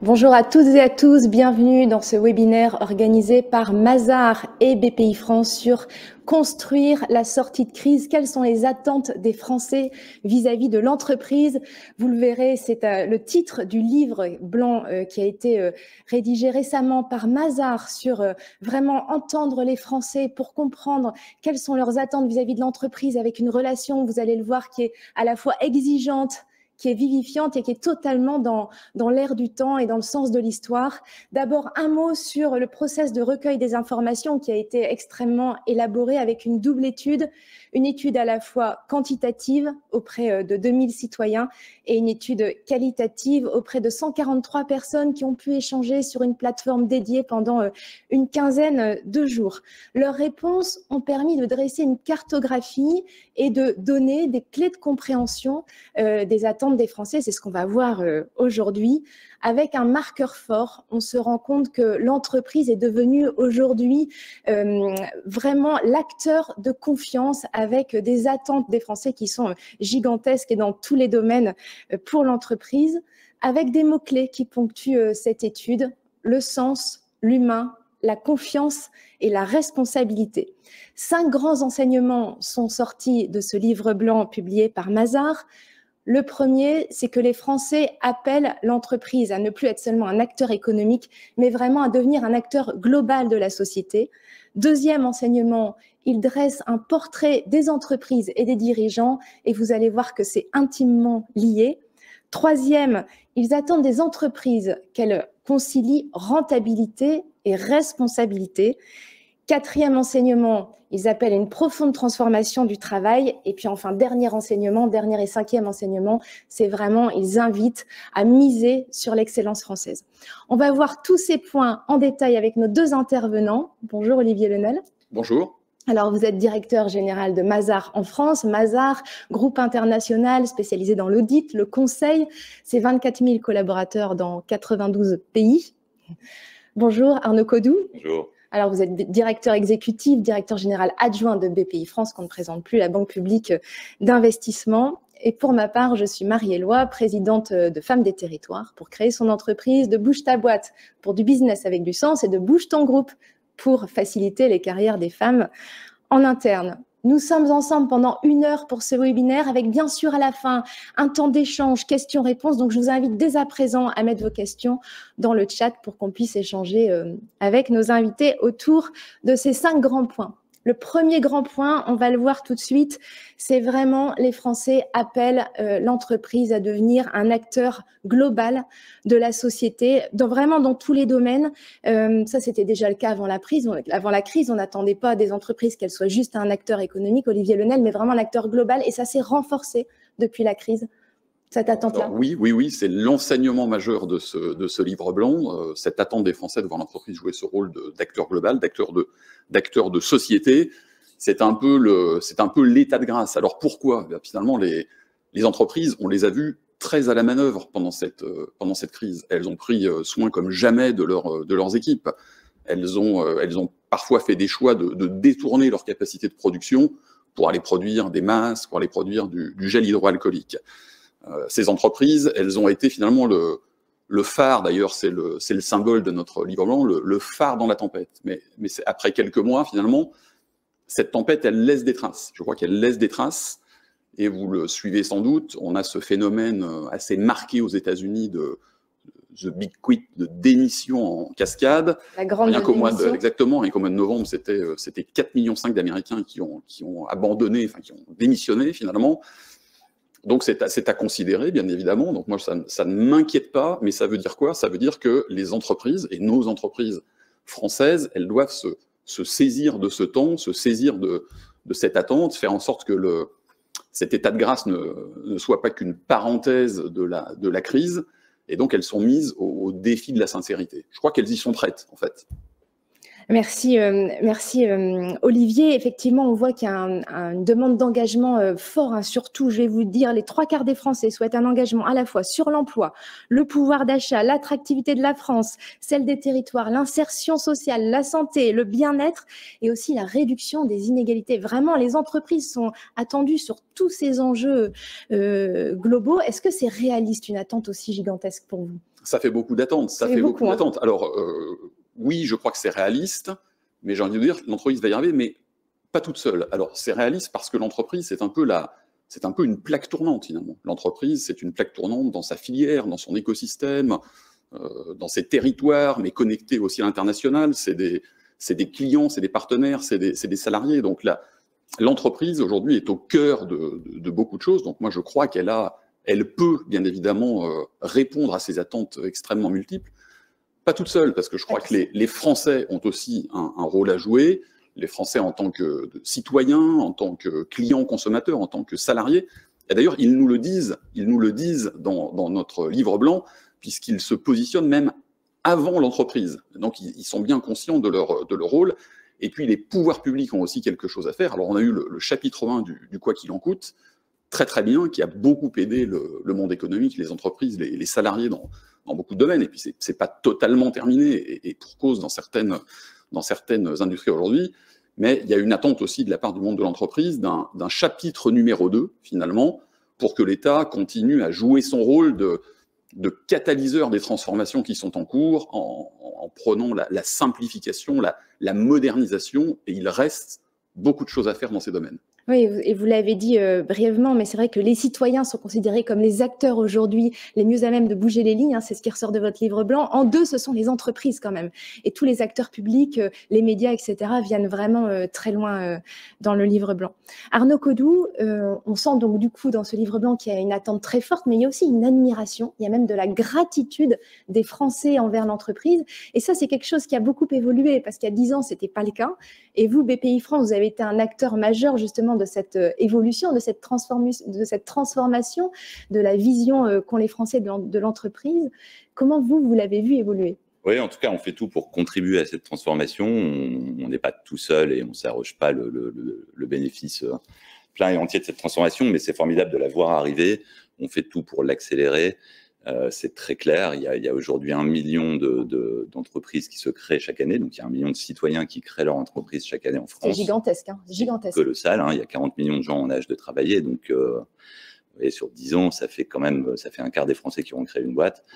Bonjour à toutes et à tous, bienvenue dans ce webinaire organisé par Mazars et Bpifrance sur construire la sortie de crise. Quelles sont les attentes des Français vis-à-vis de l'entreprise? Vous le verrez, c'est le titre du livre blanc qui a été rédigé récemment par Mazars sur vraiment entendre les Français pour comprendre quelles sont leurs attentes vis-à-vis de l'entreprise avec une relation, vous allez le voir, qui est à la fois exigeante, qui est vivifiante et qui est totalement dans l'air du temps et dans le sens de l'histoire. D'abord, un mot sur le process de recueil des informations qui a été extrêmement élaboré avec une double étude, une étude à la fois quantitative auprès de 2000 citoyens et une étude qualitative auprès de 143 personnes qui ont pu échanger sur une plateforme dédiée pendant une quinzaine de jours. Leurs réponses ont permis de dresser une cartographie et de donner des clés de compréhension des attentes des Français. C'est ce qu'on va voir aujourd'hui. Avec un marqueur fort, on se rend compte que l'entreprise est devenue aujourd'hui vraiment l'acteur de confiance avec des attentes des Français qui sont gigantesques et dans tous les domaines pour l'entreprise, avec des mots-clés qui ponctuent cette étude: le sens, l'humain, la confiance et la responsabilité. 5 grands enseignements sont sortis de ce livre blanc publié par Mazars. Le premier, c'est que les Français appellent l'entreprise à ne plus être seulement un acteur économique, mais vraiment à devenir un acteur global de la société. Deuxième enseignement, ils dressent un portrait des entreprises et des dirigeants, et vous allez voir que c'est intimement lié. Troisième, ils attendent des entreprises qu'elles concilient rentabilité et responsabilité. Quatrième enseignement, ils appellent une profonde transformation du travail. Et puis enfin, dernier enseignement, dernier et cinquième enseignement, c'est vraiment, ils invitent à miser sur l'excellence française. On va voir tous ces points en détail avec nos deux intervenants. Bonjour Olivier Lenel. Bonjour. Alors, vous êtes directeur général de Mazars en France. Mazars, groupe international spécialisé dans l'audit, le conseil. C'est 24 000 collaborateurs dans 92 pays. Bonjour Arnaud Codou. Bonjour. Alors, vous êtes directeur exécutif, directeur général adjoint de Bpifrance, qu'on ne présente plus, la banque publique d'investissement. Et pour ma part, je suis Marie-Éloi, présidente de Femmes des Territoires, pour créer son entreprise, de Bouge ta boîte pour du business avec du sens et de Bouge ton groupe pour faciliter les carrières des femmes en interne. Nous sommes ensemble pendant 1 heure pour ce webinaire avec bien sûr à la fin un temps d'échange, questions-réponses. Donc je vous invite dès à présent à mettre vos questions dans le chat pour qu'on puisse échanger avec nos invités autour de ces 5 grands points. Le premier grand point, on va le voir tout de suite, c'est vraiment les Français appellent l'entreprise à devenir un acteur global de la société, vraiment dans tous les domaines. Ça, c'était déjà le cas avant la crise. On n'attendait pas des entreprises qu'elles soient juste un acteur économique, Olivier Lenel, mais vraiment un acteur global. Et ça s'est renforcé depuis la crise. Cette attente-là. Oui, c'est l'enseignement majeur de ce livre blanc, cette attente des Français de voir l'entreprise jouer ce rôle d'acteur global, d'acteur de société. C'est un peu l'état de grâce. Alors pourquoi? Finalement, les entreprises, on les a vues très à la manœuvre pendant cette crise. Elles ont pris soin comme jamais de leurs équipes. Elles ont parfois fait des choix de détourner leur capacité de production pour aller produire des masques, pour aller produire du gel hydroalcoolique. Ces entreprises, elles ont été finalement le phare, d'ailleurs c'est le symbole de notre livre blanc, le phare dans la tempête. Mais après quelques mois, finalement, cette tempête, elle laisse des traces. Je crois qu'elle laisse des traces, et vous le suivez sans doute, on a ce phénomène assez marqué aux États-Unis de The Big Quit, de démission en cascade. La grande démission. Exactement, et qu'au mois de novembre, c'était 4,5 millions d'Américains qui ont abandonné, enfin qui ont démissionné finalement. Donc c'est à considérer, bien évidemment. Donc moi, ça ne m'inquiète pas, mais ça veut dire quoi? Ça veut dire que les entreprises, et nos entreprises françaises, elles doivent se saisir de ce temps, se saisir de cette attente, faire en sorte que cet état de grâce ne soit pas qu'une parenthèse de la crise, et donc elles sont mises au défi de la sincérité. Je crois qu'elles y sont prêtes, en fait. Merci Olivier. Effectivement, on voit qu'il y a une demande d'engagement fort, hein. Surtout, je vais vous dire, les 3/4 des Français souhaitent un engagement à la fois sur l'emploi, le pouvoir d'achat, l'attractivité de la France, celle des territoires, l'insertion sociale, la santé, le bien-être et aussi la réduction des inégalités. Vraiment, les entreprises sont attendues sur tous ces enjeux globaux. Est-ce que c'est réaliste, une attente aussi gigantesque pour vous? Ça fait beaucoup d'attentes. Ça fait beaucoup d'attentes. Alors, oui, je crois que c'est réaliste, mais j'ai envie de dire que l'entreprise va y arriver, mais pas toute seule. Alors, c'est réaliste parce que l'entreprise, c'est un peu une plaque tournante, finalement. L'entreprise, c'est une plaque tournante dans sa filière, dans son écosystème, dans ses territoires, mais connectés aussi à l'international. C'est des clients, c'est des partenaires, c'est des salariés. Donc là, l'entreprise, aujourd'hui, est au cœur de beaucoup de choses. Donc moi, je crois elle peut, bien évidemment, répondre à ces attentes extrêmement multiples. Pas toute seule, parce que je crois que les Français ont aussi un rôle à jouer. Les Français en tant que citoyens, en tant que clients consommateurs, en tant que salariés. Et d'ailleurs, ils nous le disent dans notre livre blanc, puisqu'ils se positionnent même avant l'entreprise. Donc, ils sont bien conscients de leur rôle. Et puis, les pouvoirs publics ont aussi quelque chose à faire. Alors, on a eu le chapitre 1 du Quoi qu'il en coûte, très très bien, qui a beaucoup aidé le monde économique, les entreprises, les salariés dans beaucoup de domaines. Et puis, c'est pas totalement terminé, et pour cause dans certaines industries aujourd'hui. Mais il y a une attente aussi de la part du monde de l'entreprise d'un chapitre numéro 2, finalement, pour que l'État continue à jouer son rôle de catalyseur des transformations qui sont en cours, en prenant la simplification, la modernisation, et il reste beaucoup de choses à faire dans ces domaines. Oui, et vous l'avez dit brièvement, mais c'est vrai que les citoyens sont considérés comme les acteurs aujourd'hui les mieux à même de bouger les lignes, hein, c'est ce qui ressort de votre livre blanc. En deux, ce sont les entreprises quand même. Et tous les acteurs publics, les médias, etc., viennent vraiment très loin dans le livre blanc. Arnaud Caudoux, on sent donc du coup dans ce livre blanc qu'il y a une attente très forte, mais il y a aussi une admiration, il y a même de la gratitude des Français envers l'entreprise. Et ça, c'est quelque chose qui a beaucoup évolué, parce qu'il y a 10 ans, ce n'était pas le cas. Et vous, BPI France, vous avez été un acteur majeur justement de cette évolution, de cette transformation, de la vision qu'ont les Français de l'entreprise. Comment vous l'avez vu évoluer? Oui, en tout cas, on fait tout pour contribuer à cette transformation. On n'est pas tout seul et on ne s'arroge pas le bénéfice plein et entier de cette transformation, mais c'est formidable de la voir arriver. On fait tout pour l'accélérer. C'est très clair, il y a aujourd'hui 1 million d'entreprises qui se créent chaque année, donc il y a 1 million de citoyens qui créent leur entreprise chaque année en France. C'est gigantesque, hein, gigantesque. C'est colossal, hein, il y a 40 millions de gens en âge de travailler, donc et sur 10 ans, ça fait un quart des Français qui ont créé une boîte,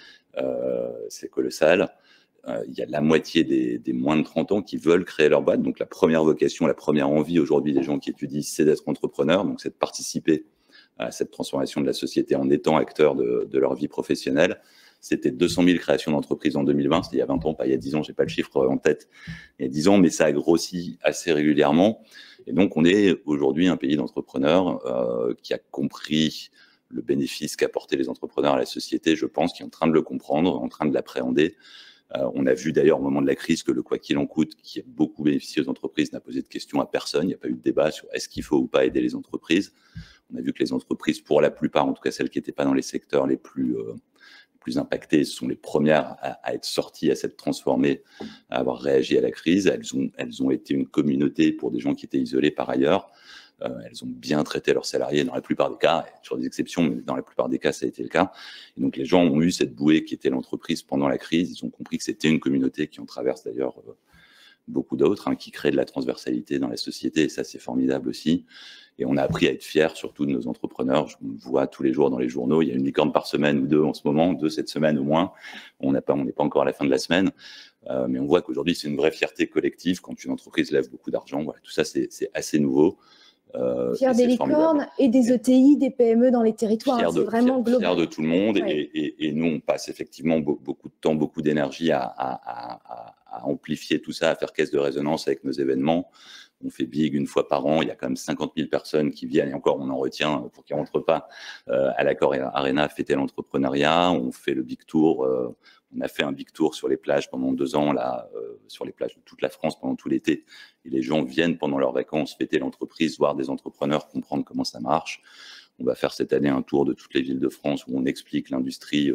c'est colossal. Il y a la moitié des moins de 30 ans qui veulent créer leur boîte, donc la première vocation, la première envie aujourd'hui des gens qui étudient, c'est d'être entrepreneur, donc c'est de participer à cette transformation de la société en étant acteurs de leur vie professionnelle. C'était 200 000 créations d'entreprises en 2020, c'était il y a 20 ans, pas il y a 10 ans, j'ai pas le chiffre en tête, il y a 10 ans, mais ça a grossi assez régulièrement. Et donc, on est aujourd'hui un pays d'entrepreneurs qui a compris le bénéfice qu'apportaient les entrepreneurs à la société, je pense, qui est en train de le comprendre, en train de l'appréhender. On a vu d'ailleurs au moment de la crise que le quoi qu'il en coûte, qui a beaucoup bénéficié aux entreprises, n'a posé de questions à personne. Il n'y a pas eu de débat sur est-ce qu'il faut ou pas aider les entreprises. On a vu que les entreprises, pour la plupart, en tout cas celles qui n'étaient pas dans les secteurs les plus impactés, sont les premières à être sorties, à s'être transformées, à avoir réagi à la crise. Elles ont été une communauté pour des gens qui étaient isolés par ailleurs. Elles ont bien traité leurs salariés dans la plupart des cas, sur des exceptions, mais dans la plupart des cas, ça a été le cas. Et donc, les gens ont eu cette bouée qui était l'entreprise pendant la crise. Ils ont compris que c'était une communauté qui en traverse d'ailleurs beaucoup d'autres, qui crée de la transversalité dans la société. Et ça, c'est formidable aussi. Et on a appris à être fiers, surtout de nos entrepreneurs. Je vois tous les jours dans les journaux, il y a une licorne par semaine ou 2 en ce moment, 2 cette semaine au moins. On n'est pas encore à la fin de la semaine. Mais on voit qu'aujourd'hui, c'est une vraie fierté collective quand une entreprise lève beaucoup d'argent. Voilà, tout ça, c'est assez nouveau. Fiers des licornes et des ETI, des PME dans les territoires. C'est vraiment global. Fiers de tout le monde. Ouais. Et nous, on passe effectivement beaucoup de temps, beaucoup d'énergie à amplifier tout ça, à faire caisse de résonance avec nos événements. On fait Big une fois par an. Il y a quand même 50 000 personnes qui viennent. Et encore, on en retient pour qu'ils ne rentrent pas à l'Accor Arena fêter l'entrepreneuriat. On fait le Big Tour. On a fait un Big Tour sur les plages pendant 2 ans, là, sur les plages de toute la France pendant tout l'été. Et les gens viennent pendant leurs vacances fêter l'entreprise, voir des entrepreneurs, comprendre comment ça marche. On va faire cette année un tour de toutes les villes de France où on explique l'industrie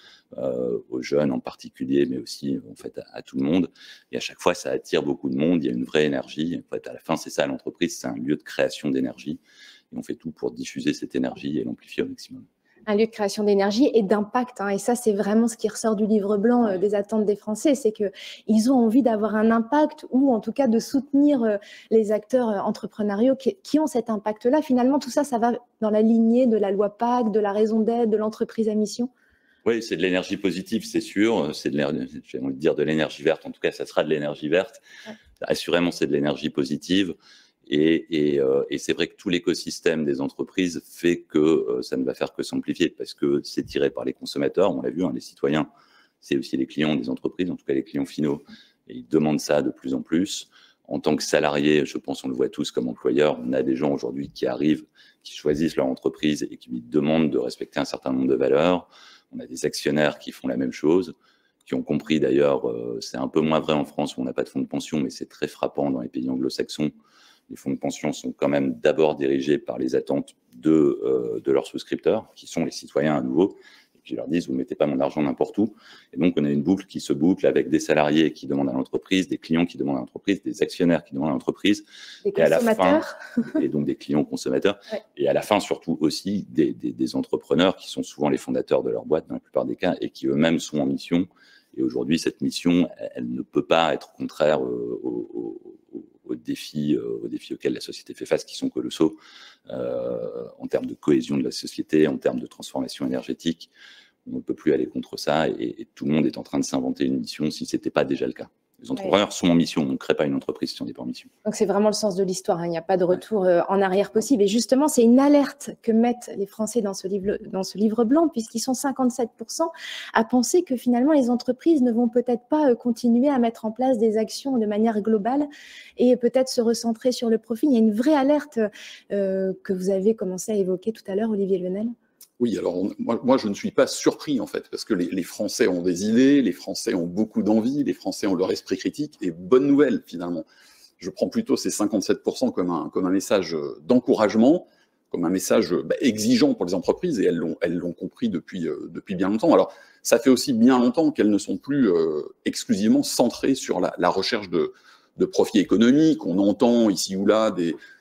aux jeunes en particulier, mais aussi en fait à tout le monde. Et à chaque fois, ça attire beaucoup de monde. Il y a une vraie énergie. En fait, à la fin, c'est ça l'entreprise, c'est un lieu de création d'énergie. Et on fait tout pour diffuser cette énergie et l'amplifier au maximum. Un lieu de création d'énergie et d'impact. Et ça, c'est vraiment ce qui ressort du livre blanc des attentes des Français, c'est qu'ils ont envie d'avoir un impact ou en tout cas de soutenir les acteurs entrepreneuriaux qui ont cet impact-là. Finalement, tout ça, ça va dans la lignée de la loi PAC, de la raison d'être, de l'entreprise à mission. Oui, c'est de l'énergie positive, c'est sûr. C'est j'ai envie de dire de l'énergie verte. En tout cas, ça sera de l'énergie verte. Ouais. Assurément, c'est de l'énergie positive. Et c'est vrai que tout l'écosystème des entreprises fait que ça ne va faire que s'amplifier parce que c'est tiré par les consommateurs. On l'a vu, hein, les citoyens, c'est aussi les clients des entreprises, en tout cas les clients finaux. Et ils demandent ça de plus en plus. En tant que salarié, je pense on le voit tous comme employeur, on a des gens aujourd'hui qui arrivent, qui choisissent leur entreprise et qui lui demandent de respecter un certain nombre de valeurs. On a des actionnaires qui font la même chose, qui ont compris d'ailleurs, c'est un peu moins vrai en France où on n'a pas de fonds de pension, mais c'est très frappant dans les pays anglo-saxons. Les fonds de pension sont quand même d'abord dirigés par les attentes de leurs souscripteurs, qui sont les citoyens à nouveau, et qui leur disent « vous ne mettez pas mon argent n'importe où ». Et donc, on a une boucle qui se boucle avec des salariés qui demandent à l'entreprise, des clients qui demandent à l'entreprise, des actionnaires qui demandent à l'entreprise. Des consommateurs. Et donc des clients consommateurs. Ouais. Et à la fin, surtout aussi, des entrepreneurs qui sont souvent les fondateurs de leur boîte, dans la plupart des cas, et qui eux-mêmes sont en mission. Et aujourd'hui, cette mission, elle ne peut pas être contraire aux défis auxquels la société fait face, qui sont colossaux en termes de cohésion de la société, en termes de transformation énergétique. On ne peut plus aller contre ça et tout le monde est en train de s'inventer une mission si ce n'était pas déjà le cas. Les entrepreneurs sont en mission, on ne crée pas une entreprise si on n'est pas en mission. Donc c'est vraiment le sens de l'histoire, hein. Il n'y a pas de retour en arrière possible. Et justement, c'est une alerte que mettent les Français dans ce livre blanc, puisqu'ils sont 57% à penser que finalement les entreprises ne vont peut-être pas continuer à mettre en place des actions de manière globale et peut-être se recentrer sur le profit. Il y a une vraie alerte que vous avez commencé à évoquer tout à l'heure, Olivier Lenel. Oui, alors moi je ne suis pas surpris en fait, parce que les Français ont des idées, les Français ont beaucoup d'envie, les Français ont leur esprit critique, et bonne nouvelle finalement. Je prends plutôt ces 57% comme un message d'encouragement, comme un message exigeant pour les entreprises, et elles l'ont compris depuis bien longtemps. Alors ça fait aussi bien longtemps qu'elles ne sont plus exclusivement centrées sur la recherche de profits économiques. On entend ici ou là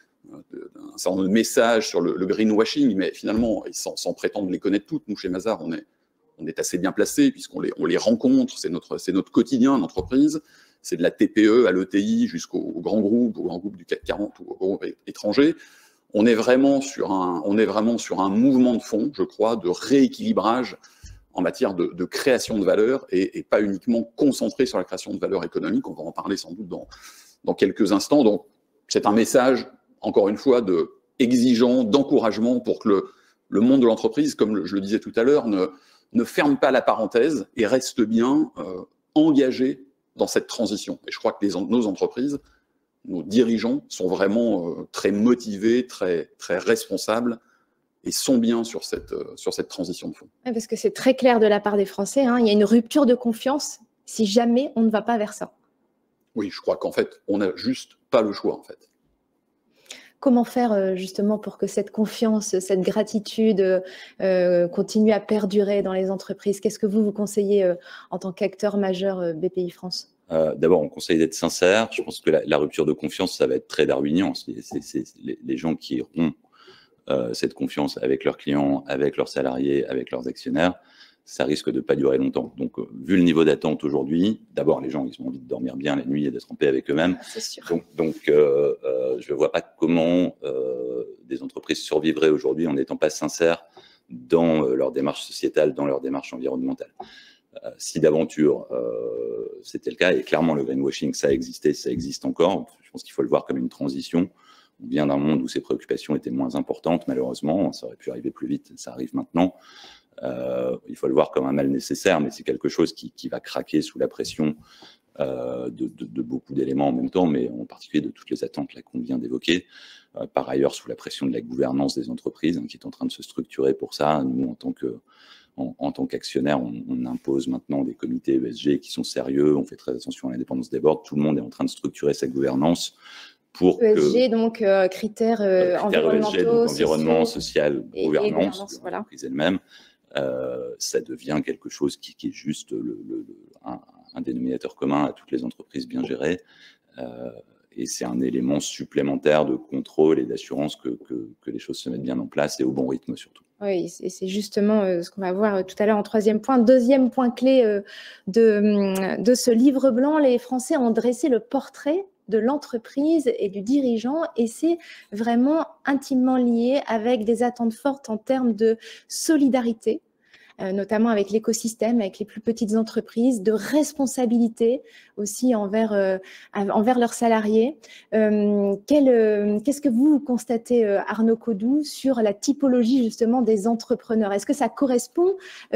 un certain nombre de messages sur le greenwashing, mais finalement, sans prétendre les connaître toutes, nous chez Mazars, on est assez bien placés puisqu'on les rencontre, c'est notre quotidien d'entreprise, c'est de la TPE à l'ETI jusqu'au grand groupe, au grand groupe du CAC 40 ou au groupe étranger. On est vraiment sur un mouvement de fond, je crois, de rééquilibrage en matière de création de valeur et pas uniquement concentré sur la création de valeur économique. On va en parler sans doute dans quelques instants. Donc, c'est un message encore une fois, exigeant, d'encouragement pour que le monde de l'entreprise, comme je le disais tout à l'heure, ne ferme pas la parenthèse et reste bien engagé dans cette transition. Et je crois que nos entreprises, nos dirigeants sont vraiment très motivés, très, très responsables et sont bien sur cette transition de fond. Ouais, parce que c'est très clair de la part des Français, hein, il y a une rupture de confiance si jamais on ne va pas vers ça. Oui, je crois qu'en fait, on n'a juste pas le choix, en fait. Comment faire justement pour que cette confiance, cette gratitude continue à perdurer dans les entreprises? Qu'est-ce que vous conseillez en tant qu'acteur majeur BPI France? D'abord, on conseille d'être sincère. Je pense que la rupture de confiance, ça va être très darwinien. C'est les gens qui auront cette confiance avec leurs clients, avec leurs salariés, avec leurs actionnaires, ça risque de ne pas durer longtemps. Donc, vu le niveau d'attente aujourd'hui, d'abord, les gens, ils ont envie de dormir bien la nuit et d'être en paix avec eux-mêmes. C'est sûr. Donc je ne vois pas comment des entreprises survivraient aujourd'hui en n'étant pas sincères dans leur démarche sociétale, dans leur démarche environnementale. Si d'aventure c'était le cas, et clairement le greenwashing, ça existait, ça existe encore, je pense qu'il faut le voir comme une transition. On vient d'un monde où ces préoccupations étaient moins importantes, malheureusement, ça aurait pu arriver plus vite, ça arrive maintenant. Il faut le voir comme un mal nécessaire, mais c'est quelque chose qui va craquer sous la pression de beaucoup d'éléments en même temps, mais en particulier de toutes les attentes qu'on vient d'évoquer. Par ailleurs, sous la pression de la gouvernance des entreprises, qui est en train de se structurer pour ça. Nous, en tant qu'actionnaire, on impose maintenant des comités ESG qui sont sérieux, on fait très attention à l'indépendance des boards, tout le monde est en train de structurer sa gouvernance pour ESG, donc critères environnementaux, ESG, donc environnement, social, gouvernance, voilà. L'entreprise elle-même. Ça devient quelque chose qui est juste un dénominateur commun à toutes les entreprises bien gérées. Et c'est un élément supplémentaire de contrôle et d'assurance que les choses se mettent bien en place et au bon rythme surtout. Oui, c'est justement ce qu'on va voir tout à l'heure en troisième point. Deuxième point clé de ce livre blanc, les Français ont dressé le portrait de l'entreprise et du dirigeant, et c'est vraiment intimement lié avec des attentes fortes en termes de solidarité, notamment avec l'écosystème, avec les plus petites entreprises, de responsabilité aussi envers leurs salariés. Qu'est-ce que vous constatez, Arnaud Caudou, sur la typologie justement des entrepreneurs? Est-ce que ça correspond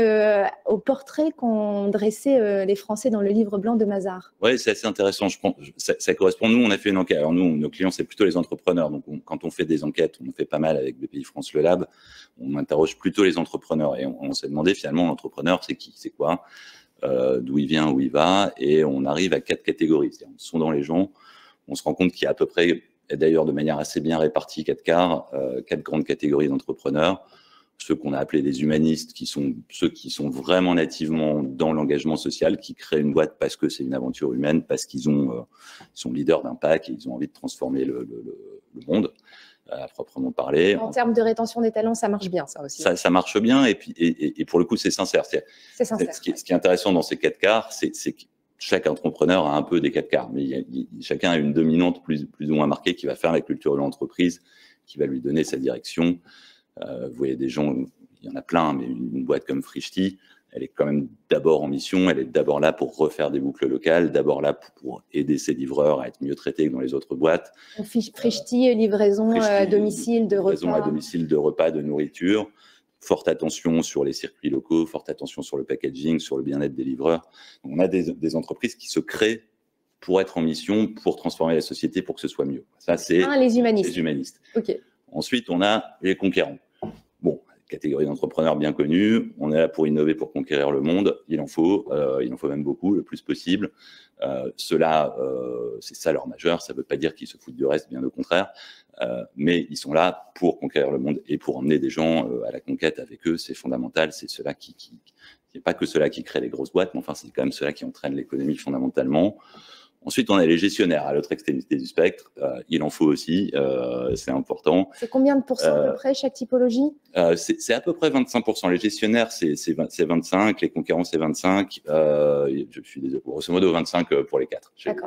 au portrait qu'ont dressé les Français dans le livre blanc de Mazars? Oui, c'est assez intéressant. Je pense, ça correspond. Nous, on a fait une enquête. Alors nous, nos clients, c'est plutôt les entrepreneurs. Donc, quand on fait des enquêtes, on fait pas mal avec BPI France Le Lab. On interroge plutôt les entrepreneurs et on s'est demandé finalement l'entrepreneur, c'est qui, c'est quoi, d'où il vient, où il va, et on arrive à 4 catégories. C'est-à-dire, on sondant les gens, on se rend compte qu'il y a à peu près, et d'ailleurs de manière assez bien répartie, 4 quarts, 4 grandes catégories d'entrepreneurs. Ceux qu'on a appelés des humanistes, qui sont ceux qui sont vraiment nativement dans l'engagement social, qui créent une boîte parce que c'est une aventure humaine, parce qu'ils sont leaders d'impact et ils ont envie de transformer le monde, à proprement parler. En termes de rétention des talents, ça marche bien, ça aussi. Ça marche bien, et puis et pour le coup, c'est sincère. C'est sincère. Ce qui est intéressant dans ces 4 quarts, c'est que chaque entrepreneur a un peu des 4 quarts, mais chacun a une dominante plus ou moins marquée qui va faire la culture de l'entreprise, qui va lui donner sa direction. Vous voyez des gens, il y en a plein, mais une boîte comme Frishti, elle est quand même d'abord en mission, elle est d'abord là pour refaire des boucles locales, d'abord là pour aider ses livreurs à être mieux traités que dans les autres boîtes. Frishti, livraison à domicile de repas. Livraison à domicile de repas, de nourriture. Forte attention sur les circuits locaux, forte attention sur le packaging, sur le bien-être des livreurs. Donc, on a des entreprises qui se créent pour être en mission, pour transformer la société, pour que ce soit mieux. Ça, c'est les humanistes. Les humanistes. Ok. Ensuite, on a les conquérants. Bon, catégorie d'entrepreneurs bien connue. On est là pour innover, pour conquérir le monde. Il en faut même beaucoup, le plus possible. Ceux-là, c'est ça leur majeur. Ça ne veut pas dire qu'ils se foutent du reste, bien au contraire. Mais ils sont là pour conquérir le monde et pour emmener des gens à la conquête avec eux. C'est fondamental. C'est ceux-là c'est pas que ceux-là qui créent les grosses boîtes, mais enfin, c'est quand même ceux-là qui entraînent l'économie fondamentalement. Ensuite, on a les gestionnaires à l'autre extrémité du spectre. Il en faut aussi, c'est important. C'est combien de pourcents à peu près chaque typologie? C'est à peu près 25%. Les gestionnaires, c'est 25. Les conquérants, c'est 25. Je suis désolé, grosso modo 25 pour les 4. D'accord.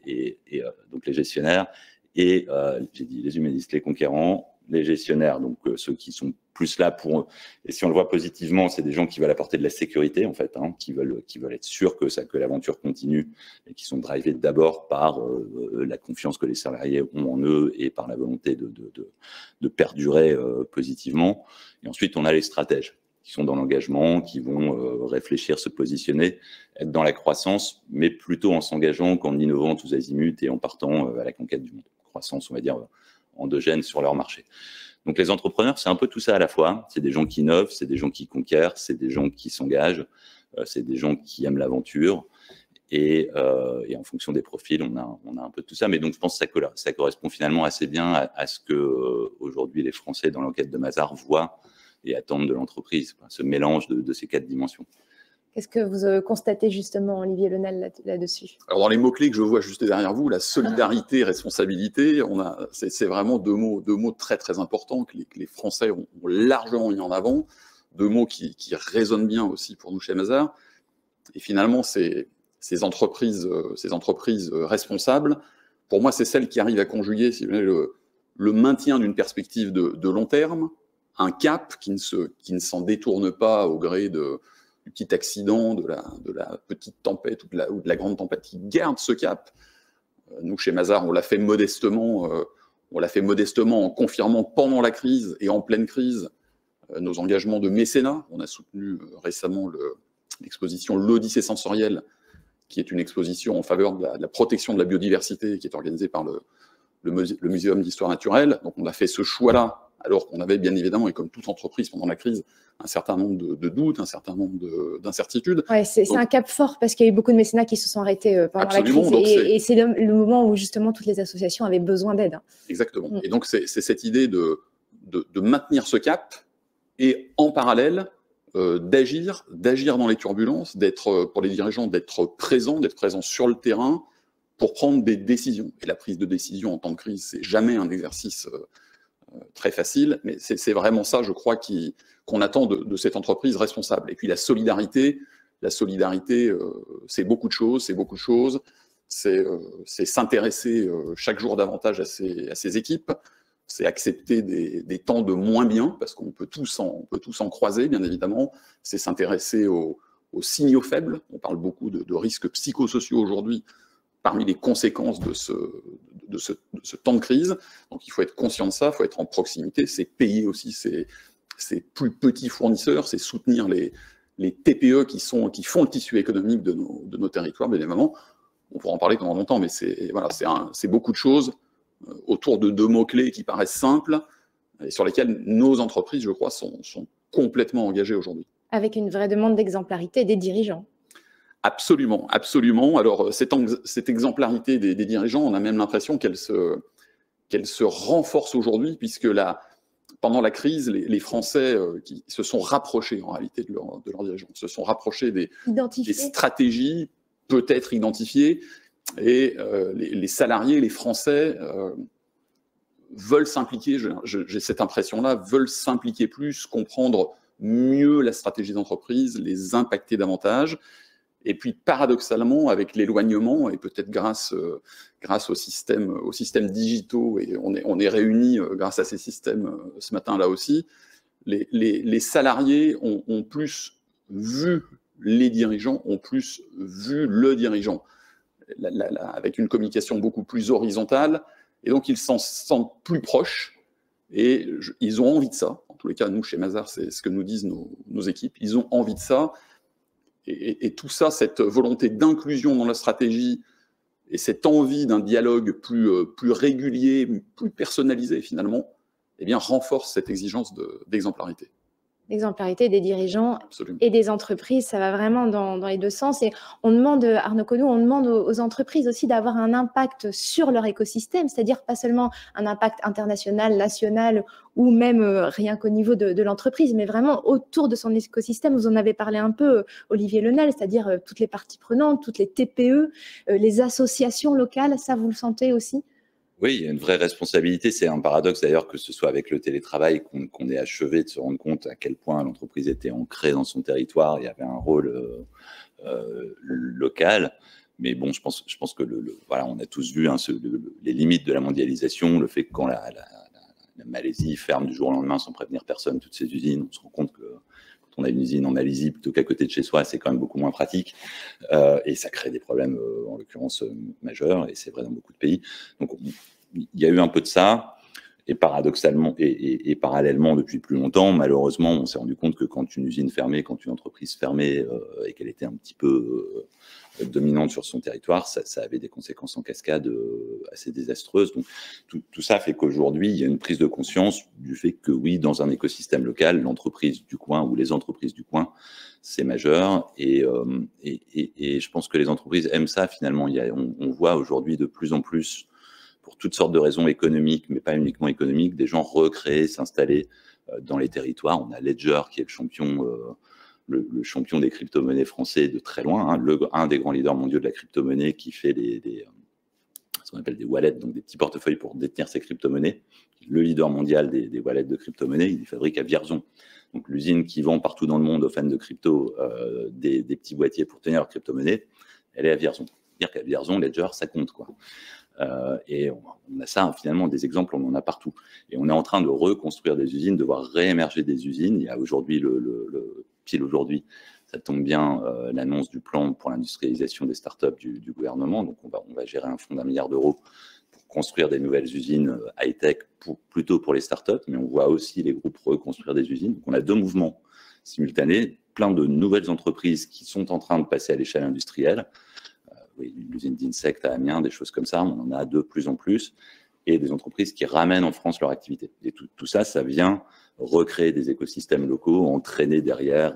Donc les gestionnaires et j'ai dit les humanistes, les conquérants, les gestionnaires, donc ceux qui sont plus là pour, et si on le voit positivement, c'est des gens qui veulent apporter de la sécurité en fait, qui veulent être sûrs que l'aventure continue et qui sont drivés d'abord par la confiance que les salariés ont en eux et par la volonté de perdurer positivement. Et ensuite, on a les stratèges qui sont dans l'engagement, qui vont réfléchir, se positionner, être dans la croissance, mais plutôt en s'engageant qu'en innovant tous azimuts et en partant à la conquête du monde. Croissance, on va dire, endogène sur leur marché. Donc les entrepreneurs, c'est un peu tout ça à la fois. C'est des gens qui innovent, c'est des gens qui conquièrent, c'est des gens qui s'engagent, c'est des gens qui aiment l'aventure. Et en fonction des profils, on a un peu de tout ça. Mais donc je pense que ça correspond finalement assez bien à ce que aujourd'hui les Français dans l'enquête de Mazars voient et attendent de l'entreprise, ce mélange de ces 4 dimensions. Qu'est-ce que vous constatez justement, Olivier Lenal, là-dessus? Alors dans les mots-clés que je vois juste derrière vous, la solidarité, responsabilité, c'est vraiment deux mots très très importants que les Français ont largement mis en avant, 2 mots qui résonnent bien aussi pour nous chez Mazars. Et finalement, ces entreprises responsables, pour moi, c'est celles qui arrivent à conjuguer, si vous voulez, le maintien d'une perspective de long terme, un cap qui ne s'en détourne pas au gré du petit accident, de la petite tempête ou de la grande tempête, qui garde ce cap. Nous, chez Mazars, on l'a fait modestement en confirmant pendant la crise et en pleine crise nos engagements de mécénat. On a soutenu récemment l'exposition L'Odyssée sensorielle, qui est une exposition en faveur de la protection de la biodiversité, qui est organisée par le Muséum d'histoire naturelle. Donc on a fait ce choix-là, alors qu'on avait bien évidemment, et comme toute entreprise pendant la crise, un certain nombre de doutes, un certain nombre d'incertitudes. Ouais, c'est un cap fort, parce qu'il y a eu beaucoup de mécénats qui se sont arrêtés pendant la crise, et c'est le moment où justement toutes les associations avaient besoin d'aide. Exactement. Et donc c'est cette idée de maintenir ce cap, et en parallèle, d'agir dans les turbulences, pour les dirigeants, d'être présents sur le terrain pour prendre des décisions. Et la prise de décision en temps de crise, c'est jamais un exercice très facile, mais c'est vraiment ça, je crois, qu'on attend de cette entreprise responsable. Et puis la solidarité, c'est beaucoup de choses, c'est s'intéresser chaque jour davantage à ces équipes, c'est accepter des temps de moins bien, parce qu'on peut tous en croiser, bien évidemment. C'est s'intéresser aux signaux faibles. On parle beaucoup de risques psychosociaux aujourd'hui, parmi les conséquences de ce temps de crise. Donc il faut être conscient de ça, il faut être en proximité, c'est payer aussi ces plus petits fournisseurs, c'est soutenir les TPE qui font le tissu économique de nos territoires, bien évidemment. On pourra en parler pendant longtemps, mais c'est beaucoup de choses autour de 2 mots-clés qui paraissent simples et sur lesquels nos entreprises, je crois, sont complètement engagées aujourd'hui. Avec une vraie demande d'exemplarité des dirigeants. Absolument, absolument. Alors, cette exemplarité des dirigeants, on a même l'impression qu'elle se renforce aujourd'hui, puisque pendant la crise, les Français qui se sont rapprochés en réalité de leurs dirigeants, se sont rapprochés des stratégies peut-être identifiées, et les salariés, les Français veulent s'impliquer, j'ai cette impression-là, veulent s'impliquer plus, comprendre mieux la stratégie d'entreprise, les impacter davantage. Et puis, paradoxalement, avec l'éloignement, et peut-être grâce aux systèmes digitaux, et on est réunis grâce à ces systèmes ce matin-là aussi, les salariés ont plus vu les dirigeants, ont plus vu le dirigeant, avec une communication beaucoup plus horizontale, et donc ils s'en sentent plus proches, et ils ont envie de ça. En tous les cas, nous, chez Mazars, c'est ce que nous disent nos équipes, ils ont envie de ça. Et tout ça, cette volonté d'inclusion dans la stratégie et cette envie d'un dialogue plus régulier, plus personnalisé finalement, eh bien, renforce cette exigence d'exemplarité. L'exemplarité des dirigeants Absolument. Et des entreprises, ça va vraiment dans les 2 sens. Et on demande, Arnaud Connou, on demande aux entreprises aussi d'avoir un impact sur leur écosystème, c'est-à-dire pas seulement un impact international, national ou même rien qu'au niveau de l'entreprise, mais vraiment autour de son écosystème. Vous en avez parlé un peu, Olivier Lenel, c'est-à-dire toutes les parties prenantes, toutes les TPE, les associations locales, ça vous le sentez aussi ? Oui, il y a une vraie responsabilité. C'est un paradoxe d'ailleurs que ce soit avec le télétravail qu'on est achevé de se rendre compte à quel point l'entreprise était ancrée dans son territoire. Il y avait un rôle local. Mais bon, je pense que voilà, on a tous vu les limites de la mondialisation, le fait que quand la Malaisie ferme du jour au lendemain sans prévenir personne toutes ses usines, on se rend compte que on a une usine en Malaisie plutôt qu'à côté de chez soi, c'est quand même beaucoup moins pratique. Et ça crée des problèmes, en l'occurrence, majeurs, et c'est vrai dans beaucoup de pays. Donc, il y a eu un peu de ça. Et paradoxalement, et parallèlement, depuis plus longtemps, malheureusement, on s'est rendu compte que quand une usine fermait, quand une entreprise fermait, et qu'elle était un petit peu dominante sur son territoire, ça avait des conséquences en cascade assez désastreuses. Donc, tout ça fait qu'aujourd'hui, il y a une prise de conscience du fait que oui, dans un écosystème local, l'entreprise du coin ou les entreprises du coin, c'est majeur. Et je pense que les entreprises aiment ça, finalement. On voit aujourd'hui de plus en plus, pour toutes sortes de raisons économiques, mais pas uniquement économiques, des gens recréer, s'installer dans les territoires. On a Ledger qui est le champion des crypto-monnaies français de très loin, hein, un des grands leaders mondiaux de la crypto-monnaie qui fait ce qu'on appelle des wallets, donc des petits portefeuilles pour détenir ses crypto-monnaies. Le leader mondial des wallets de crypto-monnaies, il fabrique à Vierzon. Donc l'usine qui vend partout dans le monde aux fans de crypto des petits boîtiers pour tenir leurs crypto-monnaies, elle est à Vierzon. C'est-à-dire qu'à Vierzon, Ledger, ça compte, quoi. Et on a ça, finalement, des exemples, on en a partout. Et on est en train de reconstruire des usines, de voir réémerger des usines. Il y a aujourd'hui, pile aujourd'hui, ça tombe bien, l'annonce du plan pour l'industrialisation des startups du gouvernement. Donc, on va gérer un fonds d'1 milliard d'euros pour construire des nouvelles usines high-tech, plutôt pour les startups, mais on voit aussi les groupes reconstruire des usines. Donc, on a 2 mouvements simultanés, plein de nouvelles entreprises qui sont en train de passer à l'échelle industrielle. L'usine d'Insect à Amiens, des choses comme ça, on en a de plus en plus, et des entreprises qui ramènent en France leur activité. Et tout ça, ça vient recréer des écosystèmes locaux, entraîner derrière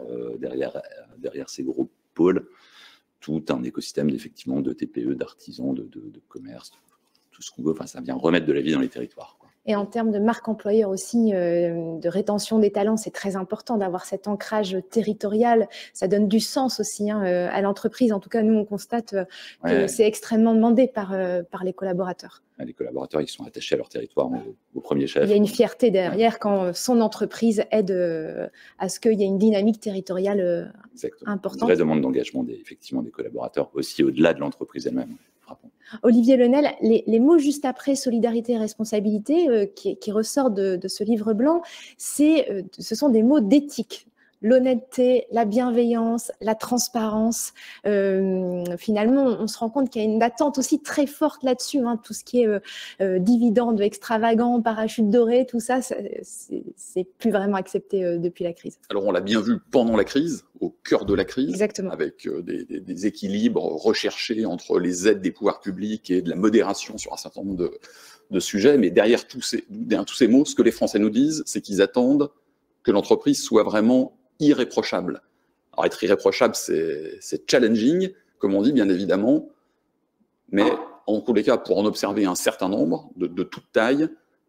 ces gros pôles tout un écosystème effectivement de TPE, d'artisans, de commerce, tout ce qu'on veut. Enfin, ça vient remettre de la vie dans les territoires, quoi. Et en termes de marque employeur aussi, de rétention des talents, c'est très important d'avoir cet ancrage territorial. Ça donne du sens aussi à l'entreprise. En tout cas, nous, on constate que c'est extrêmement demandé par les collaborateurs. Les collaborateurs, ils sont attachés à leur territoire au premier chef. Il y a une fierté derrière quand son entreprise aide à ce qu'il y ait une dynamique territoriale importante. Une vraie demande d'engagement effectivement des collaborateurs, aussi au-delà de l'entreprise elle-même. frappant. Olivier Lenel, les mots juste après solidarité et responsabilité qui ressortent de ce livre blanc, ce sont des mots d'éthique. L'honnêteté, la bienveillance, la transparence. Finalement, on se rend compte qu'il y a une attente aussi très forte là-dessus. Hein, tout ce qui est dividendes extravagants, parachutes dorés, tout ça, c'est plus vraiment accepté depuis la crise. Alors, on l'a bien vu pendant la crise, au cœur de la crise, exactement, avec des équilibres recherchés entre les aides des pouvoirs publics et de la modération sur un certain nombre de sujets. Mais derrière tous ces mots, ce que les Français nous disent, c'est qu'ils attendent que l'entreprise soit vraiment irréprochable. Alors, être irréprochable, c'est challenging, comme on dit, bien évidemment, mais en tous les cas, pour en observer un certain nombre, de toute taille,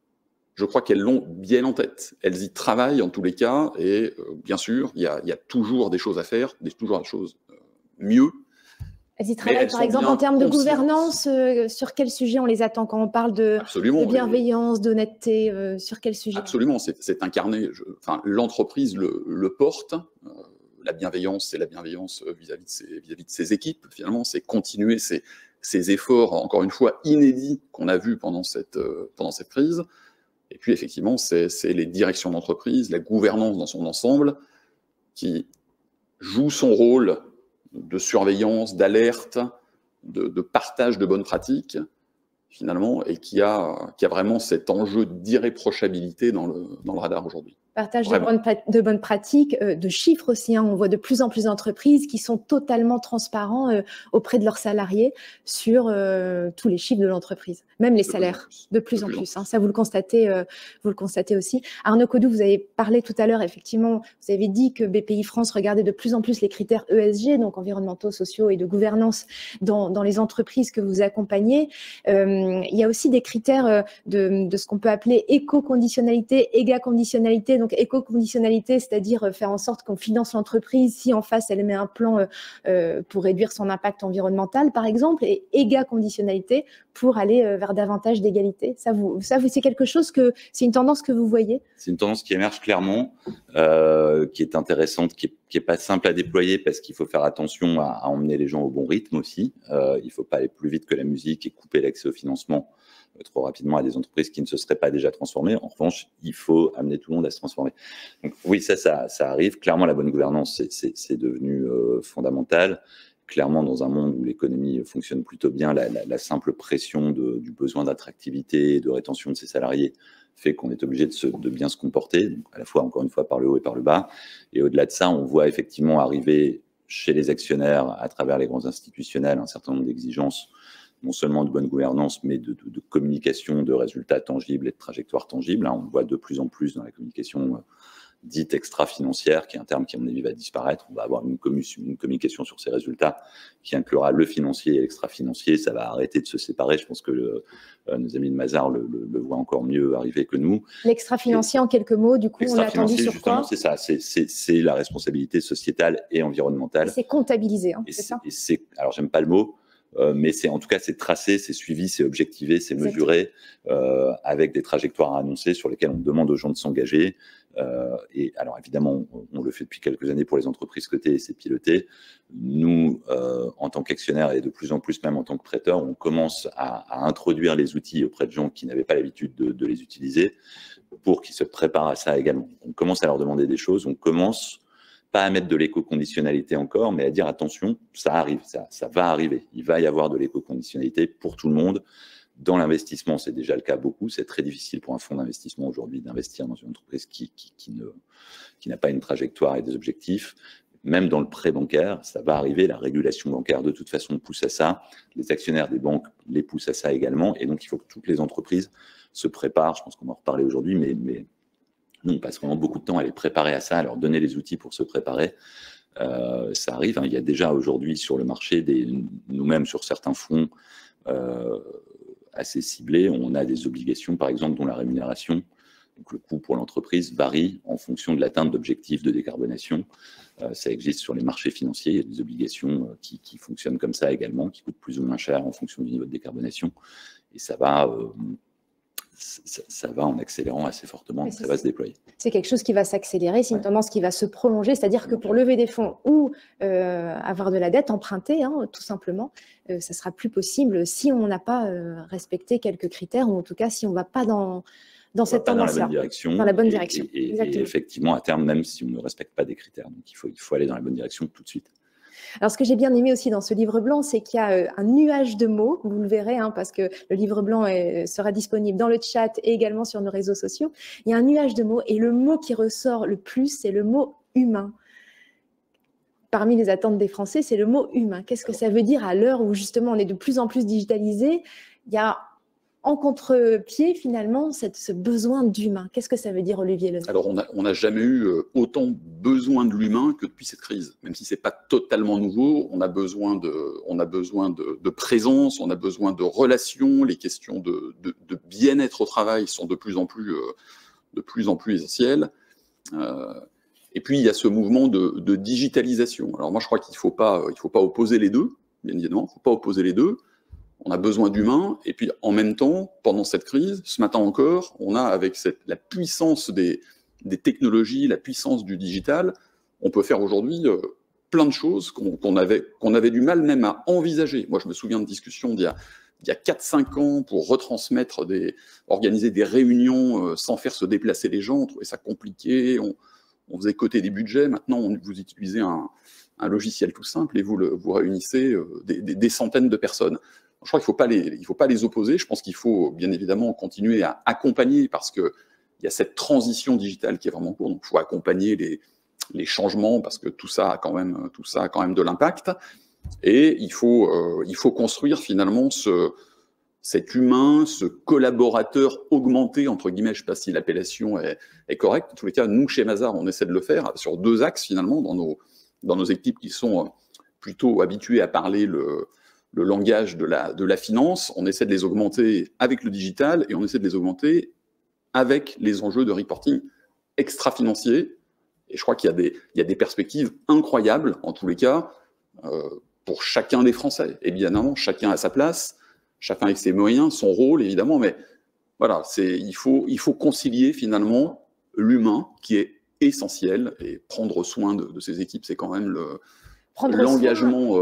je crois qu'elles l'ont bien en tête. Elles y travaillent en tous les cas, et bien sûr, il y a toujours des choses à faire, toujours des choses mieux. Elles y travaillent, par exemple, en termes de gouvernance, sur quel sujet on les attend quand on parle de bienveillance, d'honnêteté, sur quel sujet? Absolument, c'est incarné. L'entreprise le porte. La bienveillance, c'est la bienveillance vis-à-vis de ses équipes. Finalement, c'est continuer ces efforts, encore une fois, inédits qu'on a vus pendant cette crise. Et puis, effectivement, c'est les directions d'entreprise, la gouvernance dans son ensemble, qui joue son rôle de surveillance, d'alerte, de partage de bonnes pratiques, finalement, et qui a vraiment cet enjeu d'irréprochabilité dans le radar aujourd'hui. Partage de bonnes pratiques, de chiffres aussi. Hein. On voit de plus en plus d'entreprises qui sont totalement transparents auprès de leurs salariés sur tous les chiffres de l'entreprise, même les salaires, de plus en plus. Hein. Ça, vous le constatez aussi. Arnaud Codou, vous avez parlé tout à l'heure, effectivement, vous avez dit que BPI France regardait de plus en plus les critères ESG, donc environnementaux, sociaux et de gouvernance dans les entreprises que vous accompagnez. Il y a aussi des critères de ce qu'on peut appeler éco-conditionnalité, éga-conditionnalité. Donc, éco-conditionnalité, c'est-à-dire faire en sorte qu'on finance l'entreprise si en face, elle met un plan pour réduire son impact environnemental, par exemple, et éga-conditionnalité pour aller vers davantage d'égalité. Ça, c'est quelque chose c'est une tendance que vous voyez? C'est une tendance qui émerge clairement, qui est intéressante, qui est pas simple à déployer parce qu'il faut faire attention à emmener les gens au bon rythme aussi. Il faut pas aller plus vite que la musique et couper l'accès au financement trop rapidement à des entreprises qui ne se seraient pas déjà transformées. En revanche, il faut amener tout le monde à se transformer. Donc oui, ça arrive. Clairement, la bonne gouvernance, c'est devenu fondamental. Clairement, dans un monde où l'économie fonctionne plutôt bien, la simple pression du besoin d'attractivité et de rétention de ses salariés fait qu'on est obligé de bien se comporter, donc à la fois, encore une fois, par le haut et par le bas. Et au-delà de ça, on voit effectivement arriver chez les actionnaires, à travers les grands institutionnels, un certain nombre d'exigences, non seulement de bonne gouvernance, mais de communication de résultats tangibles et de trajectoires tangibles. On le voit de plus en plus dans la communication dite extra-financière, qui est un terme qui, à mon avis, va disparaître. On va avoir une communication sur ces résultats qui inclura le financier et l'extra-financier. Ça va arrêter de se séparer. Je pense que nos amis de Mazars le voient encore mieux arriver que nous. L'extra-financier, en quelques mots, du coup, on l'a attendu sur quoi? C'est ça, c'est la responsabilité sociétale et environnementale. C'est comptabilisé, hein, c'est ça? Alors, j'aime pas le mot, mais en tout cas, c'est tracé, c'est suivi, c'est objectivé, c'est mesuré, avec des trajectoires à annoncer sur lesquelles on demande aux gens de s'engager. Et alors évidemment, on le fait depuis quelques années pour les entreprises cotées et c'est piloté. Nous, en tant qu'actionnaires et de plus en plus même en tant que prêteurs, on commence à introduire les outils auprès de gens qui n'avaient pas l'habitude de les utiliser pour qu'ils se préparent à ça également. On commence à leur demander des choses, on commence pas à mettre de l'éco-conditionnalité encore, mais à dire attention, ça arrive, ça va arriver. Il va y avoir de l'éco-conditionnalité pour tout le monde. Dans l'investissement, c'est déjà le cas beaucoup. C'est très difficile pour un fonds d'investissement aujourd'hui d'investir dans une entreprise qui n'a pas une trajectoire et des objectifs. Même dans le prêt bancaire, ça va arriver. La régulation bancaire, de toute façon, pousse à ça. Les actionnaires des banques les poussent à ça également. Et donc, il faut que toutes les entreprises se préparent. Je pense qu'on va en reparler aujourd'hui, mais nous, on passe vraiment beaucoup de temps à les préparer à ça, à leur donner les outils pour se préparer. Ça arrive. Il y a déjà aujourd'hui sur le marché, nous-mêmes sur certains fonds, assez ciblés, on a des obligations, par exemple, dont la rémunération, donc le coût pour l'entreprise, varie en fonction de l'atteinte d'objectifs de décarbonation. Ça existe sur les marchés financiers, il y a des obligations qui fonctionnent comme ça également, qui coûtent plus ou moins cher en fonction du niveau de décarbonation. Et ça va ça va en accélérant assez fortement, ça va se déployer. C'est quelque chose qui va s'accélérer, c'est une tendance qui va se prolonger, c'est-à-dire que pour lever des fonds ou avoir de la dette, emprunter, tout simplement, ça sera plus possible si on n'a pas respecté quelques critères, ou en tout cas si on ne va pas dans cette tendance-là. Dans la bonne direction. Et effectivement, à terme, même si on ne respecte pas des critères. Donc, il faut aller dans la bonne direction tout de suite. Alors, ce que j'ai bien aimé aussi dans ce livre blanc, c'est qu'il y a un nuage de mots, vous le verrez, parce que le livre blanc sera disponible dans le chat et également sur nos réseaux sociaux. Il y a un nuage de mots et le mot qui ressort le plus, c'est le mot humain. Parmi les attentes des Français, c'est le mot humain. Qu'est-ce que ça veut dire à l'heure où justement on est de plus en plus digitalisé? Il y a en contre-pied, finalement, ce besoin d'humain. Qu'est-ce que ça veut dire, Olivier Lenôtre? Alors, on n'a jamais eu autant besoin de l'humain que depuis cette crise. Même si ce n'est pas totalement nouveau, on a besoin de présence, on a besoin de relations, les questions de bien-être au travail sont de plus en plus essentielles. Et puis, il y a ce mouvement de digitalisation. Alors moi, je crois qu'il ne faut pas opposer les deux, bien évidemment, il ne faut pas opposer les deux. On a besoin d'humains, et puis en même temps, pendant cette crise, ce matin encore, on a avec la puissance des technologies, la puissance du digital, on peut faire aujourd'hui plein de choses qu'on avait du mal même à envisager. Moi, je me souviens de discussions d'il y a 4-5 ans pour retransmettre, organiser des réunions sans faire se déplacer les gens. On trouvait ça compliqué, on faisait coter des budgets. Maintenant, vous utilisez un logiciel tout simple et vous réunissez des centaines de personnes. Je crois qu'il ne faut pas les opposer. Je pense qu'il faut bien évidemment continuer à accompagner parce qu'il y a cette transition digitale qui est vraiment courte. Donc, il faut accompagner les changements parce que tout ça a quand même de l'impact. Et il faut construire finalement cet humain, ce collaborateur augmenté, entre guillemets, je ne sais pas si l'appellation est correcte. En tous les cas, nous, chez Mazars, on essaie de le faire sur 2 axes finalement dans nos équipes qui sont plutôt habituées à parler le langage de la finance. On essaie de les augmenter avec le digital et on essaie de les augmenter avec les enjeux de reporting extra-financiers. Et je crois qu'il y a des perspectives incroyables, en tous les cas, pour chacun des Français. Évidemment, chacun à sa place, chacun avec ses moyens, son rôle, évidemment, mais voilà, il faut concilier finalement l'humain qui est essentiel et prendre soin de ces équipes, c'est quand même l'engagement